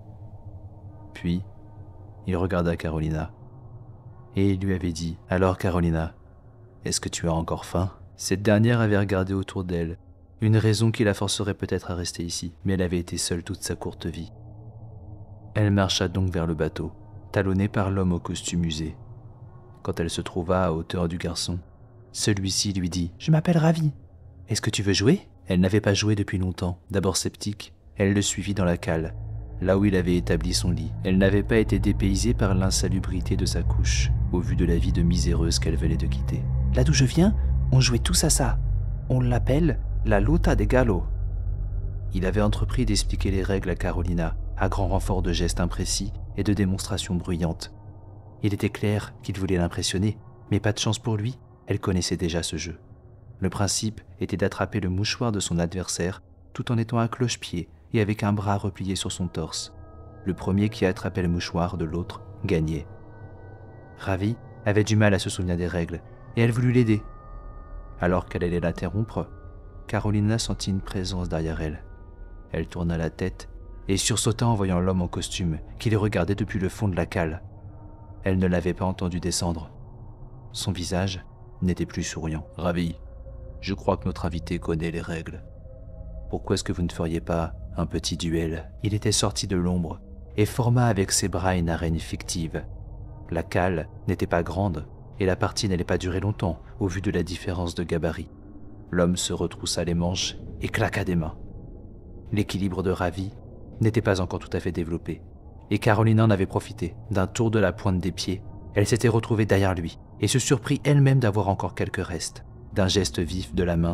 Puis, il regarda Carolina et il lui avait dit « Alors Carolina, est-ce que tu as encore faim ?» Cette dernière avait regardé autour d'elle, une raison qui la forcerait peut-être à rester ici, mais elle avait été seule toute sa courte vie. Elle marcha donc vers le bateau, talonnée par l'homme au costume usé. Quand elle se trouva à hauteur du garçon, celui-ci lui dit « Je m'appelle Ravi. Est-ce que tu veux jouer ?» Elle n'avait pas joué depuis longtemps. D'abord sceptique, elle le suivit dans la cale, là où il avait établi son lit. Elle n'avait pas été dépaysée par l'insalubrité de sa couche, au vu de la vie de miséreuse qu'elle venait de quitter. « Là d'où je viens, on jouait tous à ça. On l'appelle la luta de gallo. » Il avait entrepris d'expliquer les règles à Carolina, à grand renfort de gestes imprécis et de démonstrations bruyantes. Il était clair qu'il voulait l'impressionner, mais pas de chance pour lui, elle connaissait déjà ce jeu. Le principe était d'attraper le mouchoir de son adversaire tout en étant à cloche-pied et avec un bras replié sur son torse. Le premier qui attrapait le mouchoir de l'autre gagnait. Ravi avait du mal à se souvenir des règles et elle voulut l'aider. Alors qu'elle allait l'interrompre, Carolina sentit une présence derrière elle. Elle tourna la tête et sursauta en voyant l'homme en costume qui les regardait depuis le fond de la cale. Elle ne l'avait pas entendu descendre. Son visage n'était plus souriant. « Ravi, je crois que notre invité connaît les règles. Pourquoi est-ce que vous ne feriez pas un petit duel ?» Il était sorti de l'ombre et forma avec ses bras une arène fictive. La cale n'était pas grande et la partie n'allait pas durer longtemps au vu de la différence de gabarit. L'homme se retroussa les manches et claqua des mains. L'équilibre de Ravi n'était pas encore tout à fait développé et Carolina en avait profité. D'un tour de la pointe des pieds, elle s'était retrouvée derrière lui et se surprit elle-même d'avoir encore quelques restes. D'un geste vif de la main,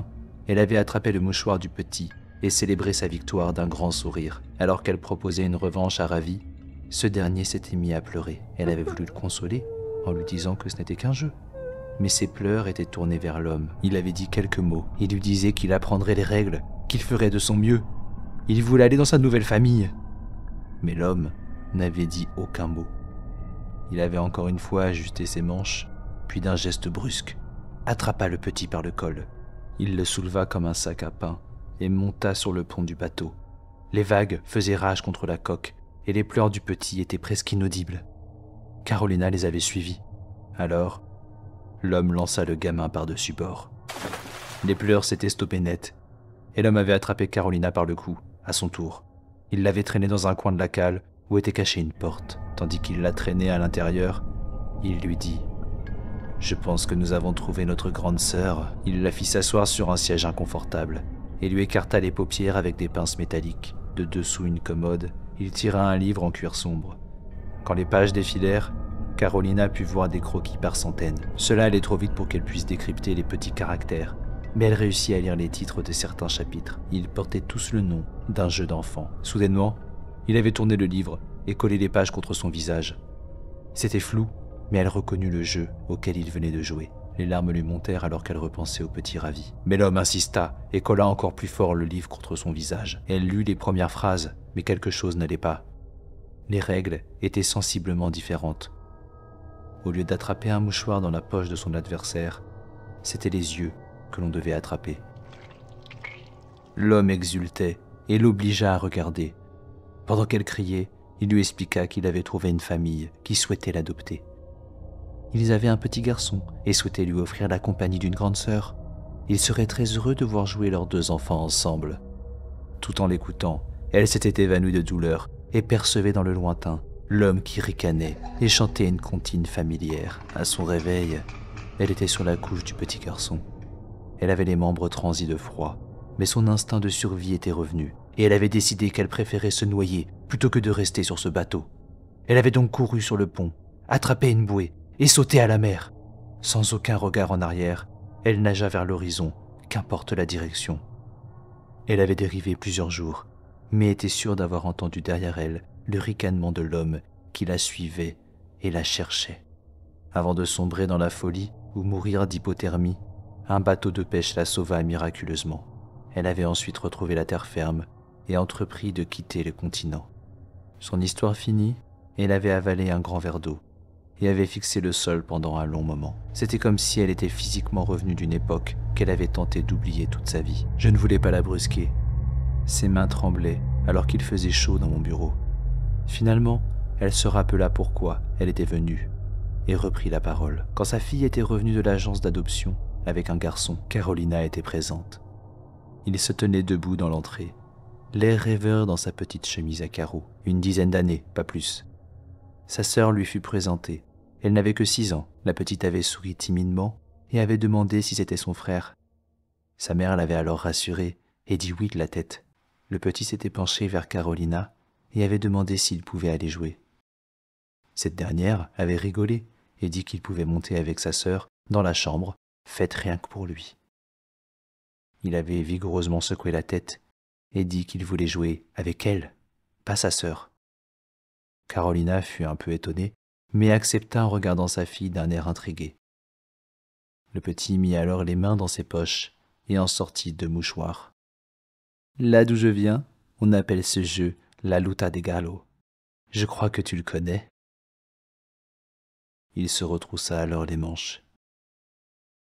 Elle avait attrapé le mouchoir du petit et célébré sa victoire d'un grand sourire. Alors qu'elle proposait une revanche à Ravi, ce dernier s'était mis à pleurer. Elle avait voulu le consoler en lui disant que ce n'était qu'un jeu. Mais ses pleurs étaient tournés vers l'homme. Il avait dit quelques mots. Il lui disait qu'il apprendrait les règles, qu'il ferait de son mieux. Il voulait aller dans sa nouvelle famille. Mais l'homme n'avait dit aucun mot. Il avait encore une fois ajusté ses manches, puis d'un geste brusque, attrapa le petit par le col. Il le souleva comme un sac à pain et monta sur le pont du bateau. Les vagues faisaient rage contre la coque et les pleurs du petit étaient presque inaudibles. Carolina les avait suivis. Alors, l'homme lança le gamin par-dessus bord. Les pleurs s'étaient stoppées net et l'homme avait attrapé Carolina par le cou, à son tour. Il l'avait traînée dans un coin de la cale où était cachée une porte. Tandis qu'il la traînait à l'intérieur, il lui dit « Je pense que nous avons trouvé notre grande sœur. » Il la fit s'asseoir sur un siège inconfortable et lui écarta les paupières avec des pinces métalliques. De dessous une commode, il tira un livre en cuir sombre. Quand les pages défilèrent, Carolina put voir des croquis par centaines. Cela allait trop vite pour qu'elle puisse décrypter les petits caractères, mais elle réussit à lire les titres de certains chapitres. Ils portaient tous le nom d'un jeu d'enfant. Soudainement, il avait tourné le livre et collé les pages contre son visage. C'était flou, mais elle reconnut le jeu auquel il venait de jouer. Les larmes lui montèrent alors qu'elle repensait au petit Ravi. Mais l'homme insista et colla encore plus fort le livre contre son visage. Elle lut les premières phrases, mais quelque chose n'allait pas. Les règles étaient sensiblement différentes. Au lieu d'attraper un mouchoir dans la poche de son adversaire, c'étaient les yeux que l'on devait attraper. L'homme exultait et l'obligea à regarder. Pendant qu'elle criait, il lui expliqua qu'il avait trouvé une famille qui souhaitait l'adopter. Ils avaient un petit garçon et souhaitaient lui offrir la compagnie d'une grande sœur. Ils seraient très heureux de voir jouer leurs deux enfants ensemble. Tout en l'écoutant, elle s'était évanouie de douleur et percevait dans le lointain l'homme qui ricanait et chantait une comptine familière. À son réveil, elle était sur la couche du petit garçon. Elle avait les membres transis de froid, mais son instinct de survie était revenu et elle avait décidé qu'elle préférait se noyer plutôt que de rester sur ce bateau. Elle avait donc couru sur le pont, attrapé une bouée et sauté à la mer. Sans aucun regard en arrière, elle nagea vers l'horizon, qu'importe la direction. Elle avait dérivé plusieurs jours, mais était sûre d'avoir entendu derrière elle le ricanement de l'homme qui la suivait et la cherchait. Avant de sombrer dans la folie ou mourir d'hypothermie, un bateau de pêche la sauva miraculeusement. Elle avait ensuite retrouvé la terre ferme et entrepris de quitter le continent. Son histoire finie, elle avait avalé un grand verre d'eau et avait fixé le sol pendant un long moment. C'était comme si elle était physiquement revenue d'une époque qu'elle avait tenté d'oublier toute sa vie. Je ne voulais pas la brusquer. Ses mains tremblaient alors qu'il faisait chaud dans mon bureau. Finalement, elle se rappela pourquoi elle était venue et reprit la parole. Quand sa fille était revenue de l'agence d'adoption avec un garçon, Carolina était présente. Il se tenait debout dans l'entrée, l'air rêveur dans sa petite chemise à carreaux. Une dizaine d'années, pas plus. Sa sœur lui fut présentée. Elle n'avait que six ans. La petite avait souri timidement et avait demandé si c'était son frère. Sa mère l'avait alors rassurée et dit oui de la tête. Le petit s'était penché vers Carolina et avait demandé s'il pouvait aller jouer. Cette dernière avait rigolé et dit qu'il pouvait monter avec sa sœur dans la chambre, faite rien que pour lui. Il avait vigoureusement secoué la tête et dit qu'il voulait jouer avec elle, pas sa sœur. Carolina fut un peu étonnée, mais accepta en regardant sa fille d'un air intrigué. Le petit mit alors les mains dans ses poches et en sortit deux mouchoirs. Là d'où je viens, on appelle ce jeu la luta de gallo. Je crois que tu le connais. Il se retroussa alors les manches